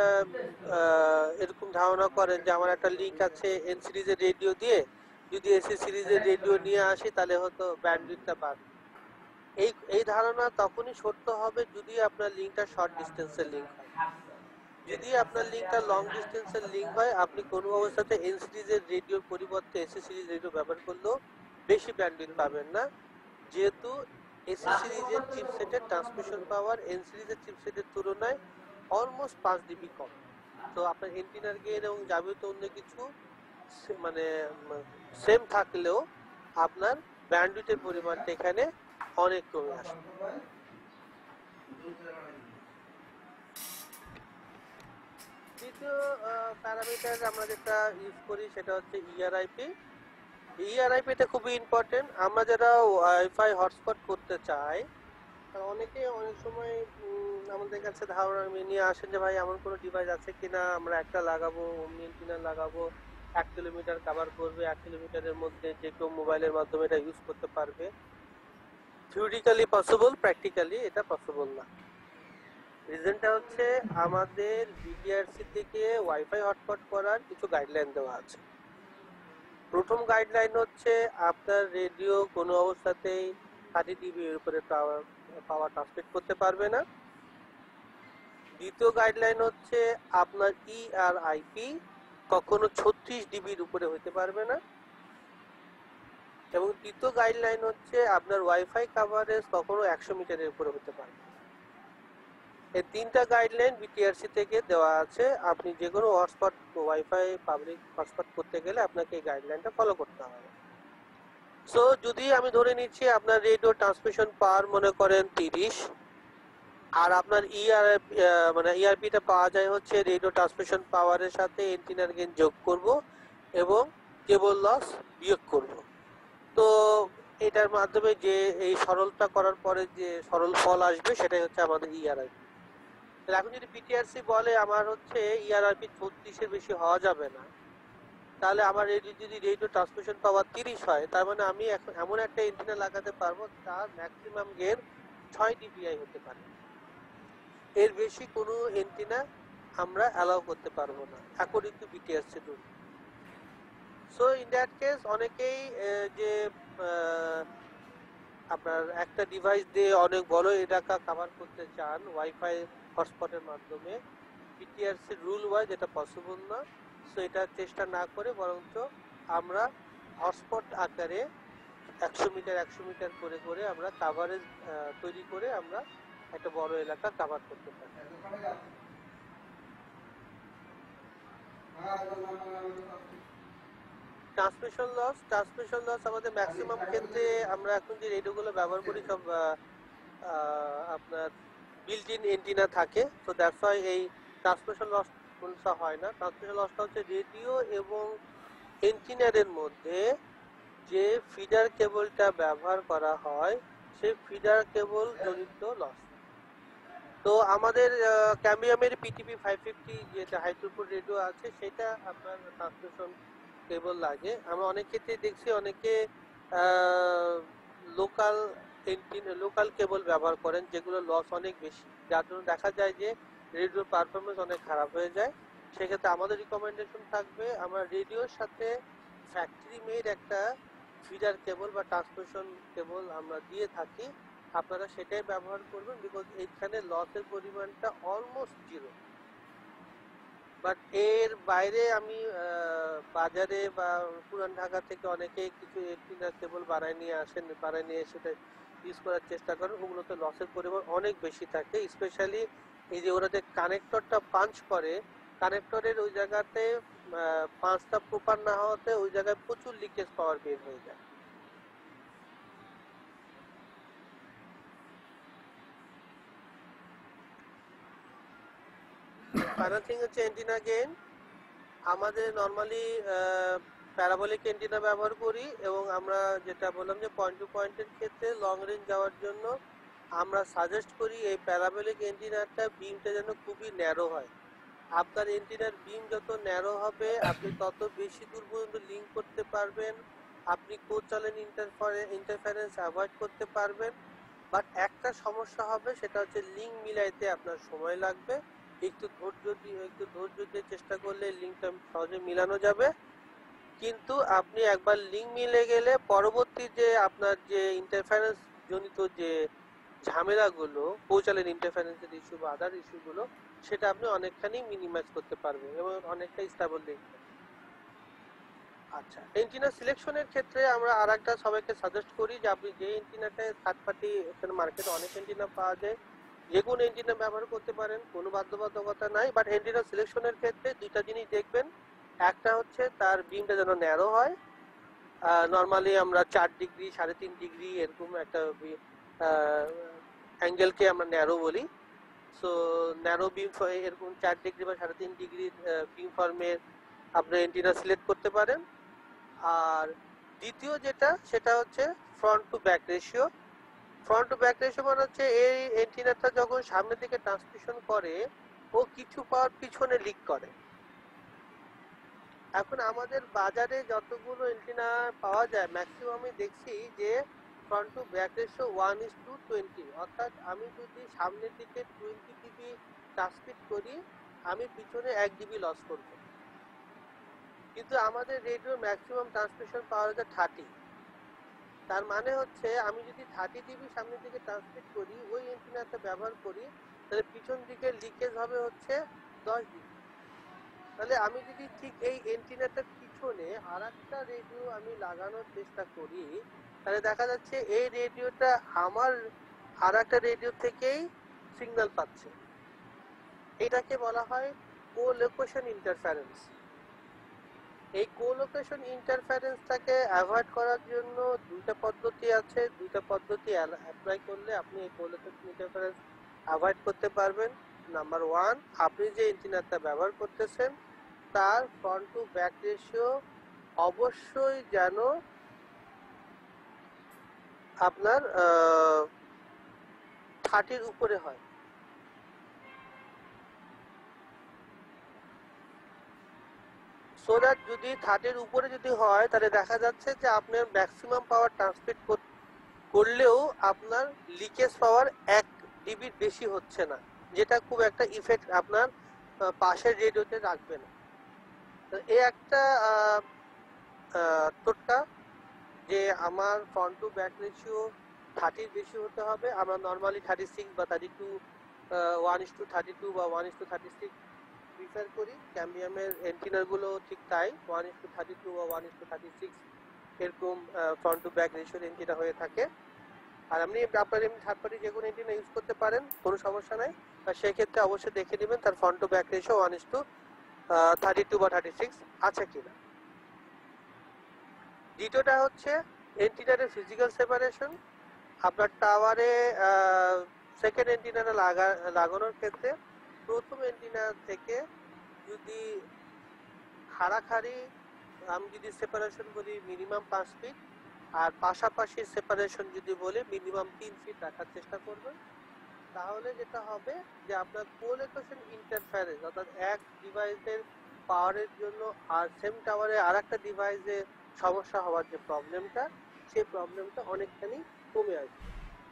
এরকম ধারণা করেন যে আমার একটা লিঙ্ক আছে এন সিরিজের রেডিও দিয়ে, যদি এসি সিরিজের রেডিও নিয়ে আসি তাহলে হয়তো ব্যান্ডউইথটা বাড়বে। এই এই ধারণা তখনই সত্য হবে যদি আপনার লিঙ্কটা শর্ট ডিস্টেন্সের লিঙ্ক হয়। যদি আপনার লিঙ্কটা লং ডিস্টেন্সের লিঙ্ক হয়, আপনি কোনো অবস্থাতে এন সিরিজের রেডিওর পরিবর্তে এসি সিরিজ রেডিও ব্যবহার করলেও বেশি ব্যান্ডউইথ পাবেন না, যেহেতু এসি সিরিজের চিপসেটের ট্রান্সমিশন পাওয়ার এন সিরিজের চিপসেটের তুলনায় অলমোস্ট পাঁচ ডিবি কম। তো আপনার এন্টিনার গেইন এবং যাবতীয় অন্য কিছু মানে সেম থাকলেও আপনার ব্যান্ডউইথের পরিমাণটা এখানে অনেক কমে আসবে। দ্বিতীয় প্যারামিটার আমরা যেটা ইউজ করি সেটা হচ্ছে ইআরআইপি। ইআরআইপিটা খুবই ইম্পর্টেন্ট। আমরা যারা ওয়াইফাই হটস্পট করতে চাই, অনেকে অনেক সময় আমাদের কাছে ধারণা নিয়ে আসেন যে ভাই এমন কোনো ডিভাইস আছে কিনা, আমরা একটা লাগাবো, অমনি এন্টিনার লাগাবো, এক কিলোমিটার কভার করবে, এক কিলোমিটারের মধ্যে যে কেউ মোবাইলের মাধ্যমে এটা ইউজ করতে পারবে। থিওরিটিক্যালি পসিবল, প্র্যাকটিক্যালি এটা পসিবল না। রিজনটা হচ্ছে আমাদের বিটিআরসি থেকে ওয়াইফাই হটস্পট করার কিছু গাইডলাইন দেওয়া আছে। প্রথম গাইডলাইন হচ্ছে আপনার রেডিও কোনো অবস্থাতেই থার্টি ডিবি এর উপরে পাওয়ার ট্রান্সমিট করতে পারবে না। দ্বিতীয় গাইডলাইন হচ্ছে আপনার ইআরআইপি কখনো ছত্রিশ ডিবির উপরে হতে পারবে না। এবং তৃতীয় গাইডলাইন হচ্ছে আপনার ওয়াইফাই কভারেজ কখনো একশো মিটারের উপরে হতে পারবে না। এই তিনটা গাইডলাইন বিটিআরসি থেকে দেওয়া আছে। আপনি যে কোনো হটস্পট ওয়াইফাই পাবলিক হটস্পট করতে গেলে আপনাকে এই গাইডলাইনটা ফলো করতে হবে। সো যদি আমি ধরে নিচ্ছি আপনার রেডিও ট্রান্সমিশন পাওয়ার মনে করেন তিরিশ, আর আপনার ইআর মানে ইআরপিটা পাওয়া যায় হচ্ছে রেডিও ট্রান্সমিশন পাওয়ারের সাথে এন্টিনার গেইন যোগ করব এবং কেবল লস বিয়োগ করব। তো এটার মাধ্যমে যে এই সরলতা করার পরে যে সরল ফল আসবে সেটাই হচ্ছে আমাদের ইআরআইপি। এখন যদি বিটিআরসি বলে আমার হচ্ছে ইআরআইপি ছত্রিশের বেশি হওয়া যাবে না, তাহলে আমার যদি রেডিও ট্রান্সমিশন পাওয়ার তিরিশ হয়, তার মানে আমি এখন এমন একটা এন্টিনা লাগাতে পারবো তার ম্যাক্সিমাম গেইন ছয় ডিবিআই হতে পারে। এর বেশি কোনো এন্টিনা আমরা অ্যালাউ করতে পারবো না according to BTRC rule. So in that case অনেকেই যে আপনার একটা ডিভাইস দিয়ে অনেক বড় এলাকা কভার করতে চান ওয়াইফাই হটস্পটের মাধ্যমে, বিটিআরসি রুল ওয়াইজ এটা পসিবল না। সো এটা চেষ্টা না করে বরঞ্চ আমরা হটস্পট আকারে একশো মিটার একশো মিটার করে করে আমরা কাভারেজ তৈরি করে আমরা একটা বড় এলাকা কভার করতে পারি। ট্রান্সমিশন লস ট্রান্সমিশন লস আমাদের ম্যাক্সিমাম ক্ষেত্রে আমরা এখন যে রেডিওগুলো ব্যবহার করি সব আপনার বিল্ট ইন এন্টিনা থাকে। তো দ্যাটস ওয়াই এই ট্রান্সমিশন লসটা হয় না। ট্রান্সমিশন লসটা হচ্ছে রেডিও এবং এন্টিনারের মধ্যে যে ফিডার কেবলটা ব্যবহার করা হয় সেই ফিডার কেবল জনিত লস। তো আমাদের ক্যাম্বিয়ামের পিটিপি ফাইভ ফিফটি যেটা হাই থ্রুপুট রেডিও আছে সেটা আপনার ট্রান্সমিশন কেবল লাগে। আমরা অনেক ক্ষেত্রে দেখছি অনেকে লোকাল এন্টিনা লোকাল কেবল ব্যবহার করেন যেগুলো লস অনেক বেশি, যার জন্য দেখা যায় যে রেডিওর পারফরমেন্স অনেক খারাপ হয়ে যায়। সেক্ষেত্রে আমাদের রিকমেন্ডেশন থাকবে আমরা রেডিওর সাথে ফ্যাক্টরি মেড একটা ফিডার কেবল বা ট্রান্সমিশন কেবল আমরা দিয়ে থাকি, আপনারা সেটাই ব্যবহার করবেন, বিকজ এইখানে লসের পরিমাণটা অলমোস্ট জিরো। বাট এর বাইরে আমি আহ, বাজারে বা পুরান ঢাকা থেকে অনেকে কিছু এন্টিনা কেবল বানায় নিয়ে আসেন, বানায় নিয়ে সেটা ইউজ করার চেষ্টা করেন, ওগুলোতে লসের পরিমাণ অনেক বেশি থাকে। স্পেশালি এই যে ওরা যে কানেক্টরটা পাঞ্চ করে, কানেক্টরের ওই জায়গাতে আহ, পাঁচটা প্রপার না হওয়াতে ওই জায়গায় প্রচুর লিকেজ পাওয়ার বের হয়ে যায়। ফাইনাল থিং হচ্ছে এন্টিনা গেইন। আমাদের নর্মালি প্যারাবোলিক এন্টিনা ব্যবহার করি, এবং আমরা যেটা বললাম যে পয়েন্ট টু পয়েন্টের ক্ষেত্রে লং রেঞ্জ যাওয়ার জন্য আমরা সাজেস্ট করি এই প্যারাবোলিক এন্টিনাটা বিমটা যেন খুবই ন্যারো হয়। আপনার এন্টিনার বিম যত ন্যারো হবে আপনি তত বেশি দূর পর্যন্ত লিঙ্ক করতে পারবেন, আপনি কোচালেন ইন্টারফারেন্স অ্যাভয়েড করতে পারবেন। বাট একটা সমস্যা হবে, সেটা হচ্ছে লিঙ্ক মিলাইতে আপনার সময় লাগবে। একটু ধৈর্য দিয়ে একটু ধৈর্য দিয়ে চেষ্টা করলে লিঙ্কটা সহজে মিলানো যাবে। কিন্তু আপনি একবার লিঙ্ক মিলে গেলে পরবর্তী যে আপনার যে ইন্টারফারেন্স জনিত যে ঝামেলাগুলো, পৌঁছালেন ইন্টারফারেন্সের ইস্যু বা আদার ইস্যুগুলো, সেটা আপনি অনেকখানি মিনিমাইজ করতে পারবেন এবং অনেকটা স্টেবল লিঙ্ক। আচ্ছা, এন্টিনা সিলেকশনের ক্ষেত্রে আমরা আর একটা সবাইকে সাজেস্ট করি যে আপনি যে এন্টিনাটায় থার্ড পার্টি, এখানে মার্কেটে অনেক এন্টিনা পাওয়া যায়, যে কোনো এন্টিনা ব্যবহার করতে পারেন, কোনো বাধ্যবাধকতা নাই। বাট এন্টিনা সিলেকশনের ক্ষেত্রে দুইটা জিনিস দেখবেন। একটা হচ্ছে তার বিমটা যেন ন্যারো হয়। নর্মালি আমরা চার ডিগ্রি সাড়ে তিন ডিগ্রি এরকম একটা অ্যাঙ্গেলকে আমরা ন্যারো বলি। সো ন্যারো বিম এরকম চার ডিগ্রি বা সাড়ে তিন ডিগ্রির বিম ফর্মের আপনি এন্টিনা সিলেক্ট করতে পারেন। আর দ্বিতীয় যেটা, সেটা হচ্ছে front to back ratio. Front to back ratio মানে হচ্ছে এই এন্টিনাটা যখন সামনের দিকে ট্রান্সমিশন করে ও কিছু পাওয়ার পিছনে লিক করে। এখন আমাদের বাজারে যতগুলো এন্টিনা পাওয়া যায় ম্যাক্সিমামই দেখছি যে front to back ratio one is to twenty, অর্থাৎ আমি যদি সামনের দিকে টোয়েন্টি ডিবি ট্রান্সমিট করি আমি পিছনে এক ডিবি লস করব। কিন্তু আমাদের রেডিও ম্যাক্সিমাম ট্রান্সমিশন পাওয়া যায় থার্টি। তার মানে হচ্ছে আমি যদি থার্টি ডিবি সামনের দিকে ট্রান্সমিট করি, ওই এন্টিনাটা ব্যবহার করি, তাহলে পিছন দিকে লিকেজ হবে হচ্ছে দশ ডিবি। তাহলে আমি যদি ঠিক এই এন্টিনাটার পিছনে আর একটা রেডিও আমি লাগানোর চেষ্টা করি, তাহলে দেখা যাচ্ছে এই রেডিওটা আমার আর একটা রেডিও থেকেই সিগন্যাল পাচ্ছে। এটাকে বলা হয় কোলোকেশন ইন্টারফারেন্স। এই কোলোকেশন ইন্টারফারেন্সটাকে অ্যাভয়েড করার জন্য দুইটা পদ্ধতি আছে। দুইটা পদ্ধতি অ্যাপ্লাই করলে আপনি এই কোলোকেশন ইন্টারফারেন্স অ্যাভয়েড করতে পারবেন। নাম্বার ওয়ান, আপনি যে এন্টিনাটা ব্যবহার করতেছেন তার ফ্রন্ট টু ব্যাক রেশিও অবশ্যই যেন আপনার থার্টির উপরে হয়। সো দ্যাট যদি থার্টির উপরে যদি হয় তাহলে দেখা যাচ্ছে যে আপনার ম্যাক্সিমাম পাওয়ার ট্রান্সমিট করলেও আপনার লিকেজ পাওয়ার এক ডিবির বেশি হচ্ছে না, যেটা খুব একটা ইফেক্ট আপনার পাশের রেডিওতে রাখবে না। এই একটা টোটকা যে আমার ফ্রন্ট টু ব্যাক রেশিও থার্টির বেশি হতে হবে। আমরা নর্মালি থার্টি সিক্স বা thirty two one is to thirty two বা one is to thirty six prefer করি। ক্যাম্বিয়ামের এন্টিনারগুলো ঠিক তাই, one is to thirty two বা one is to thirty six এরকম ফ্রন্ট টু ব্যাক রেশিওর এন্টিনা হয়ে থাকে। আর আপনি আপনার এমনি থার্ড পার্টি যে কোনো এন্টিনা ইউজ করতে পারেন, কোনো সমস্যা নাই। আর সেক্ষেত্রে অবশ্যই দেখে নেবেন তার front to back ratio one is to thirty two বা থার্টি সিক্স আছে কিনা। দ্বিতীয়টা হচ্ছে এন্টিনারের ফিজিক্যাল সেপারেশন। আপনার টাওয়ারে সেকেন্ড এন্টিনাটা লাগা লাগানোর ক্ষেত্রে প্রথম এন্টিনা থেকে যদি খাড়াখাড়ি আমি যদি সেপারেশন বলি মিনিমাম পাঁচ ফিট, আর পাশাপাশি সেপারেশন যদি বলি মিনিমাম তিন ফিট রাখার চেষ্টা করবেন। তাহলে যেটা হবে যে আপনার কোলোকেশন ইন্টারফারেন্স, অর্থাৎ এক ডিভাইসের পাওয়ারের জন্য আর সেম টাওয়ারে আর একটা ডিভাইসে সমস্যা হওয়ার যে প্রবলেমটা, সেই প্রবলেমটা অনেকখানি কমে আসবে।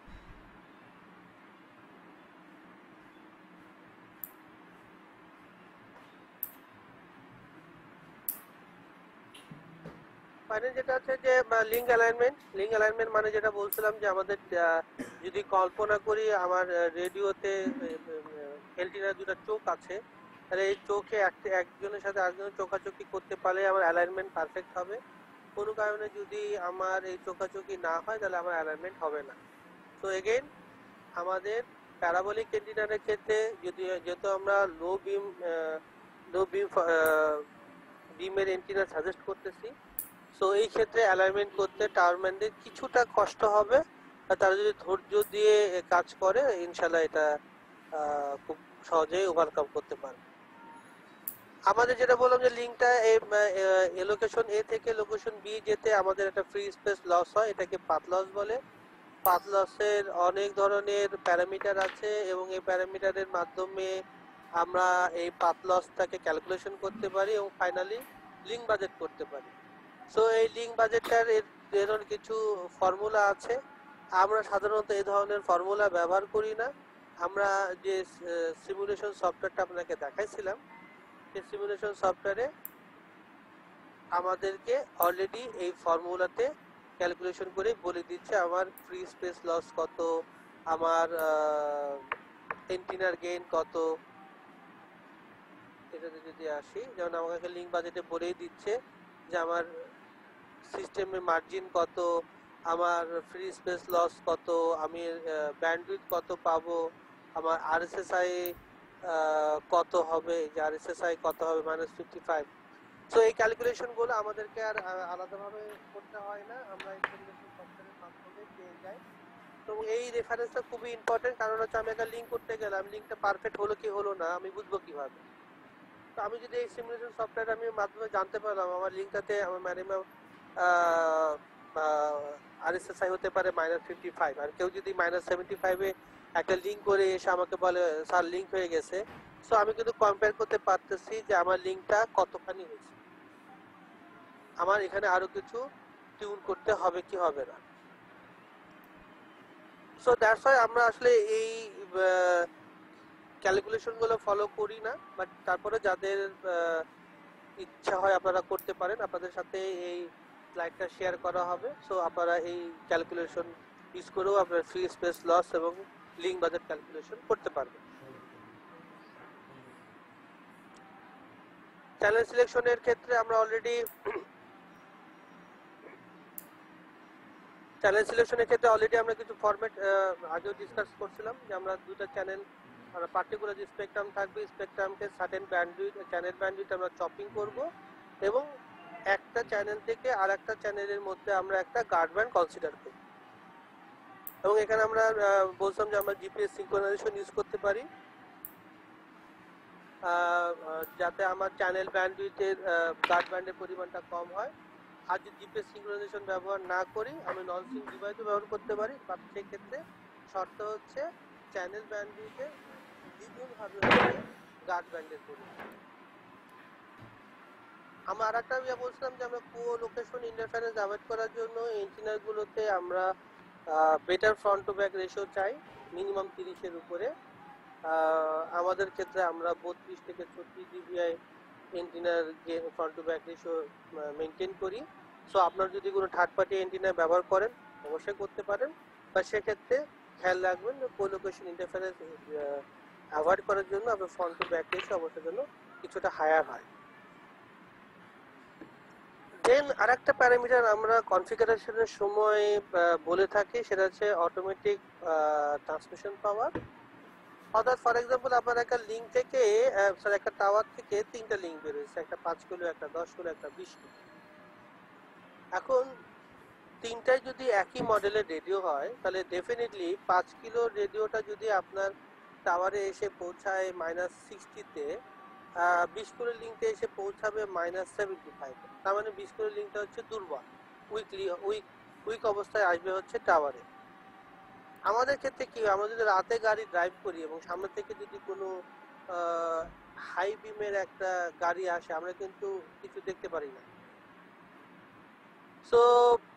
ফাইনাল যেটা আছে যে লিঙ্ক অ্যালাইনমেন্ট। লিঙ্ক অ্যালাইনমেন্ট মানে যেটা বলছিলাম যে আমাদের যদি কল্পনা করি আমার রেডিওতে এন্টিনার দুটো চোখ আছে, তাহলে এই চোখে একটা একজনের সাথে আরেকজনের চোখাচোখি করতে পারলে আমার অ্যালাইনমেন্ট পারফেক্ট হবে। কোনো কারণে যদি আমার এই চোখাচোখি না হয় তাহলে আমার অ্যালাইনমেন্ট হবে না। সো এগেইন আমাদের প্যারাবোলিক এন্টিনারের ক্ষেত্রে যদি যেহেতু আমরা লো বিম লো বিম বিমের এন্টিনা সাজেস্ট করতেছি, সো এই ক্ষেত্রে অ্যালাইনমেন্ট করতে টাওয়ারম্যানদের কিছুটা কষ্ট হবে। আর তারা যদি ধৈর্য দিয়ে কাজ করে ইনশাল্লাহ এটা খুব সহজেই ওভারকাম করতে পারবে। আমাদের যেটা বললাম যে লিঙ্কটা এই লোকেশন এ থেকে লোকেশন বি যেতে আমাদের একটা ফ্রি স্পেস লস হয়, এটাকে পাথ লস বলে। পাথ লসের অনেক ধরনের প্যারামিটার আছে এবং এই প্যারামিটারের মাধ্যমে আমরা এই পাথ লসটাকে ক্যালকুলেশন করতে পারি এবং ফাইনালি লিঙ্ক বাজেট করতে পারি। সো এই লিঙ্ক বাজেটটার এর কিছু ফর্মুলা আছে। আমরা সাধারণত এই ধরনের ফর্মুলা ব্যবহার করি না। আমরা যে সিমুলেশন সফটওয়্যারটা আপনাকে দেখাইছিলাম সেই সিমুলেশন সফটওয়্যারে আমাদেরকে অলরেডি এই ফর্মুলাতে ক্যালকুলেশন করে বলে দিচ্ছে আমার ফ্রি স্পেস লস কত, আমার এন্টিনার গেইন কত। এটাতে যদি আসি, যেমন আমাকে লিঙ্ক বাজেটে বলেই দিচ্ছে যে আমার সিস্টেমের মার্জিন কত, আমার ফ্রি স্পেস লস কত, আমি ব্যান্ডউইথ কত পাবো, আমার আরএসএসআই কত হবে, যে আরএসএসআই কত হবে মাইনাস ফিফটি ফাইভ। সো এই ক্যালকুলেশনগুলো আমাদেরকে আর আলাদাভাবে করতে হয় না, আমরা এই সিমুলেশন সফটওয়্যারের মাধ্যমে পেয়ে যাই। তো এই রেফারেন্সটা খুবই ইম্পর্টেন্ট, কারণ হচ্ছে আমি একটা লিঙ্ক করতে গেলাম, লিঙ্কটা পারফেক্ট হলো কি হলো না আমি বুঝবো কিভাবে। তো আমি যদি এই সিমুলেশন সফটওয়্যার আমি মাধ্যমে জানতে পারলাম আমার লিঙ্কটাতে আমার ম্যাক্সিমাম আরএসএসআই হতে পারে মাইনাস ফিফটি ফাইভ, আর কেউ যদি মাইনাস সেভেন্টি ফাইভে একটা লিঙ্ক করে এসে আমাকে বলে স্যার লিঙ্ক হয়ে গেছে, সো আমি কিন্তু কম্পেয়ার করতে পারতেছি যে আমার লিঙ্কটা কতখানি হয়েছে, আমার এখানে আরো কিছু টিউন করতে হবে কি হবে না। সো দ্যাটস ওয়াই আমরা আসলে এই ক্যালকুলেশনগুলো ফলো করি না, বাট তারপরে যাদের ইচ্ছা হয় আপনারা করতে পারেন, আপনাদের সাথে এই স্লাইডটা শেয়ার করা হবে। সো আপনারা এই ক্যালকুলেশন ইউজ করেও আপনার ফ্রি স্পেস লস এবং লিঙ্ক বাজেট ক্যালকুলেশন করতে পারবেন। চ্যানেল সিলেকশনের ক্ষেত্রে আমরা অলরেডি চ্যানেল সিলেকশনের ক্ষেত্রে অলরেডি আমরা কিছু ফরম্যাট আগেও ডিসকাস করছিলাম যে আমরা দুটো চ্যানেল আমরা পার্টিকুলার যে স্পেকট্রাম থাকবে স্পেকট্রামকে সার্টেন ব্যান্ডউইথ চ্যানেল ব্যান্ডউইথ আমরা চপিং করব এবং একটা চ্যানেল থেকে আর একটা চ্যানেলের মধ্যে আমরা একটা গার্ড ব্যান্ড কনসিডার করব। এবং এখানে আমরা বলছিলাম যে আমরা জিপিএস সিঙ্ক্রোনাইজেশন ইউজ করতে পারি যাতে আমার চ্যানেল ব্যান্ডউইথের গার্ড ব্যান্ডের পরিমাণটা কম হয়। আর যদি জিপিএস সিঙ্ক্রোনাইজেশন ব্যবহার না করি আমি নন সিঙ্ক ডিভাইসও ব্যবহার করতে পারি, বাট সেক্ষেত্রে শর্ত হচ্ছে চ্যানেল ব্যান্ডউইথের দ্বিগুণ ভাবে হচ্ছে গার্ড ব্যান্ডের পরিমাণ। আমরা আর একটা ইয়ে বলছিলাম যে আমরা কো লোকেশন ইন্টারফারেন্স অ্যাভয়েড করার জন্য এন্টিনারগুলোতে আমরা better front to back ratio চাই মিনিমাম তিরিশের উপরে। আমাদের ক্ষেত্রে আমরা বত্রিশ থেকে ছত্রিশ ডিবিআই এন্টিনার gain front to back ratio maintain করি। সো আপনারা যদি কোনো থার্ড পার্টি এন্টিনা ব্যবহার করেন অবশ্যই করতে পারেন, বা সেক্ষেত্রে খেয়াল রাখবেন যে কো লোকেশন ইন্টারফারেন্স অ্যাভয়েড করার জন্য আপনার ফ্রন্ট টু ব্যাক রেশিও অবশ্যই জন্য কিছুটা হায়ার হয়। দেন আরেকটা প্যারামিটার আমরা কনফিগারেশনের সময় বলে থাকি, সেটা হচ্ছে অটোমেটিক ট্রান্সমিশন পাওয়ার। অর্থাৎ ফর এক্সাম্পল আপনার একটা লিঙ্ক থেকে সরি একটা টাওয়ার থেকে তিনটা লিঙ্ক বেরোচ্ছে, একটা পাঁচ কিলো, একটা দশ কিলো, একটা বিশ কিলো। এখন তিনটাই যদি একই মডেলের রেডিও হয় তাহলে ডেফিনেটলি পাঁচ কিলো রেডিওটা যদি আপনার টাওয়ারে এসে পৌঁছায় মাইনাস সিক্সটিতে, বিশ কিলো লিঙ্কটা এসে পৌঁছাবে মাইনাস সেভেন্টি ফাইভ। তার মানে বিশ কিলো লিঙ্কটা হচ্ছে দুর্বল, উইকলি উইক উইক অবস্থায় আসবে হচ্ছে টাওয়ারে। আমাদের ক্ষেত্রে কি হয়, আমরা যদি রাতে গাড়ি ড্রাইভ করি এবং সামনে থেকে যদি কোনো হাই বিমের একটা গাড়ি আসে আমরা কিন্তু কিছু দেখতে পারি না। সো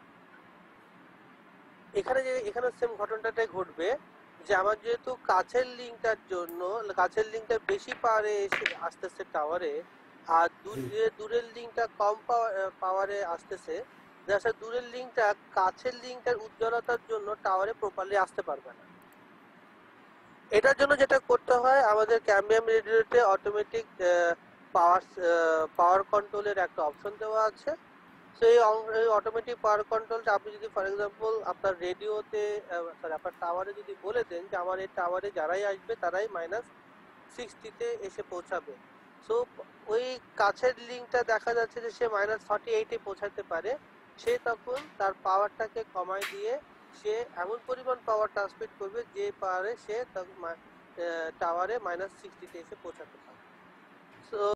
এখানে যে এখানে সেম ঘটনাটাই ঘটবে যে আমার যেহেতু কাছের লিঙ্কটার জন্য কাছের লিঙ্কটা বেশি পাওয়ারে এসে আসতেছে টাওয়ারে, আর দূরের দূরের লিঙ্কটা কম পাওয়ারে আসতেছে, যার সাথে দূরের লিঙ্কটা কাছের লিঙ্কটার উজ্জ্বলতার জন্য টাওয়ারে প্রপারলি আসতে পারবে না। এটার জন্য যেটা করতে হয়, আমাদের ক্যাম্বিয়াম রেডিওতে অটোমেটিক পাওয়ার পাওয়ার কন্ট্রোলের একটা অপশন দেওয়া আছে। সেই অটোমেটিক পাওয়ার কন্ট্রোলটা আপনি যদি ফর এক্সাম্পল আপনার রেডিওতে সরি আপনার টাওয়ারে যদি বলে দেন যে আমার এই টাওয়ারে যারাই আসবে তারাই মাইনাস সিক্সটিতে এসে পৌঁছাবে, সো ওই কাছের লিঙ্কটা দেখা যাচ্ছে যে সে মাইনাস ফর্টি এইটে পৌঁছাতে পারে, সে তখন তার পাওয়ারটাকে কমায় দিয়ে সে এমন পরিমাণ পাওয়ার ট্রান্সমিট করবে যে পাওয়ারে সে টাওয়ারে মাইনাস সিক্সটিতে এসে পৌঁছাতে পারে। সো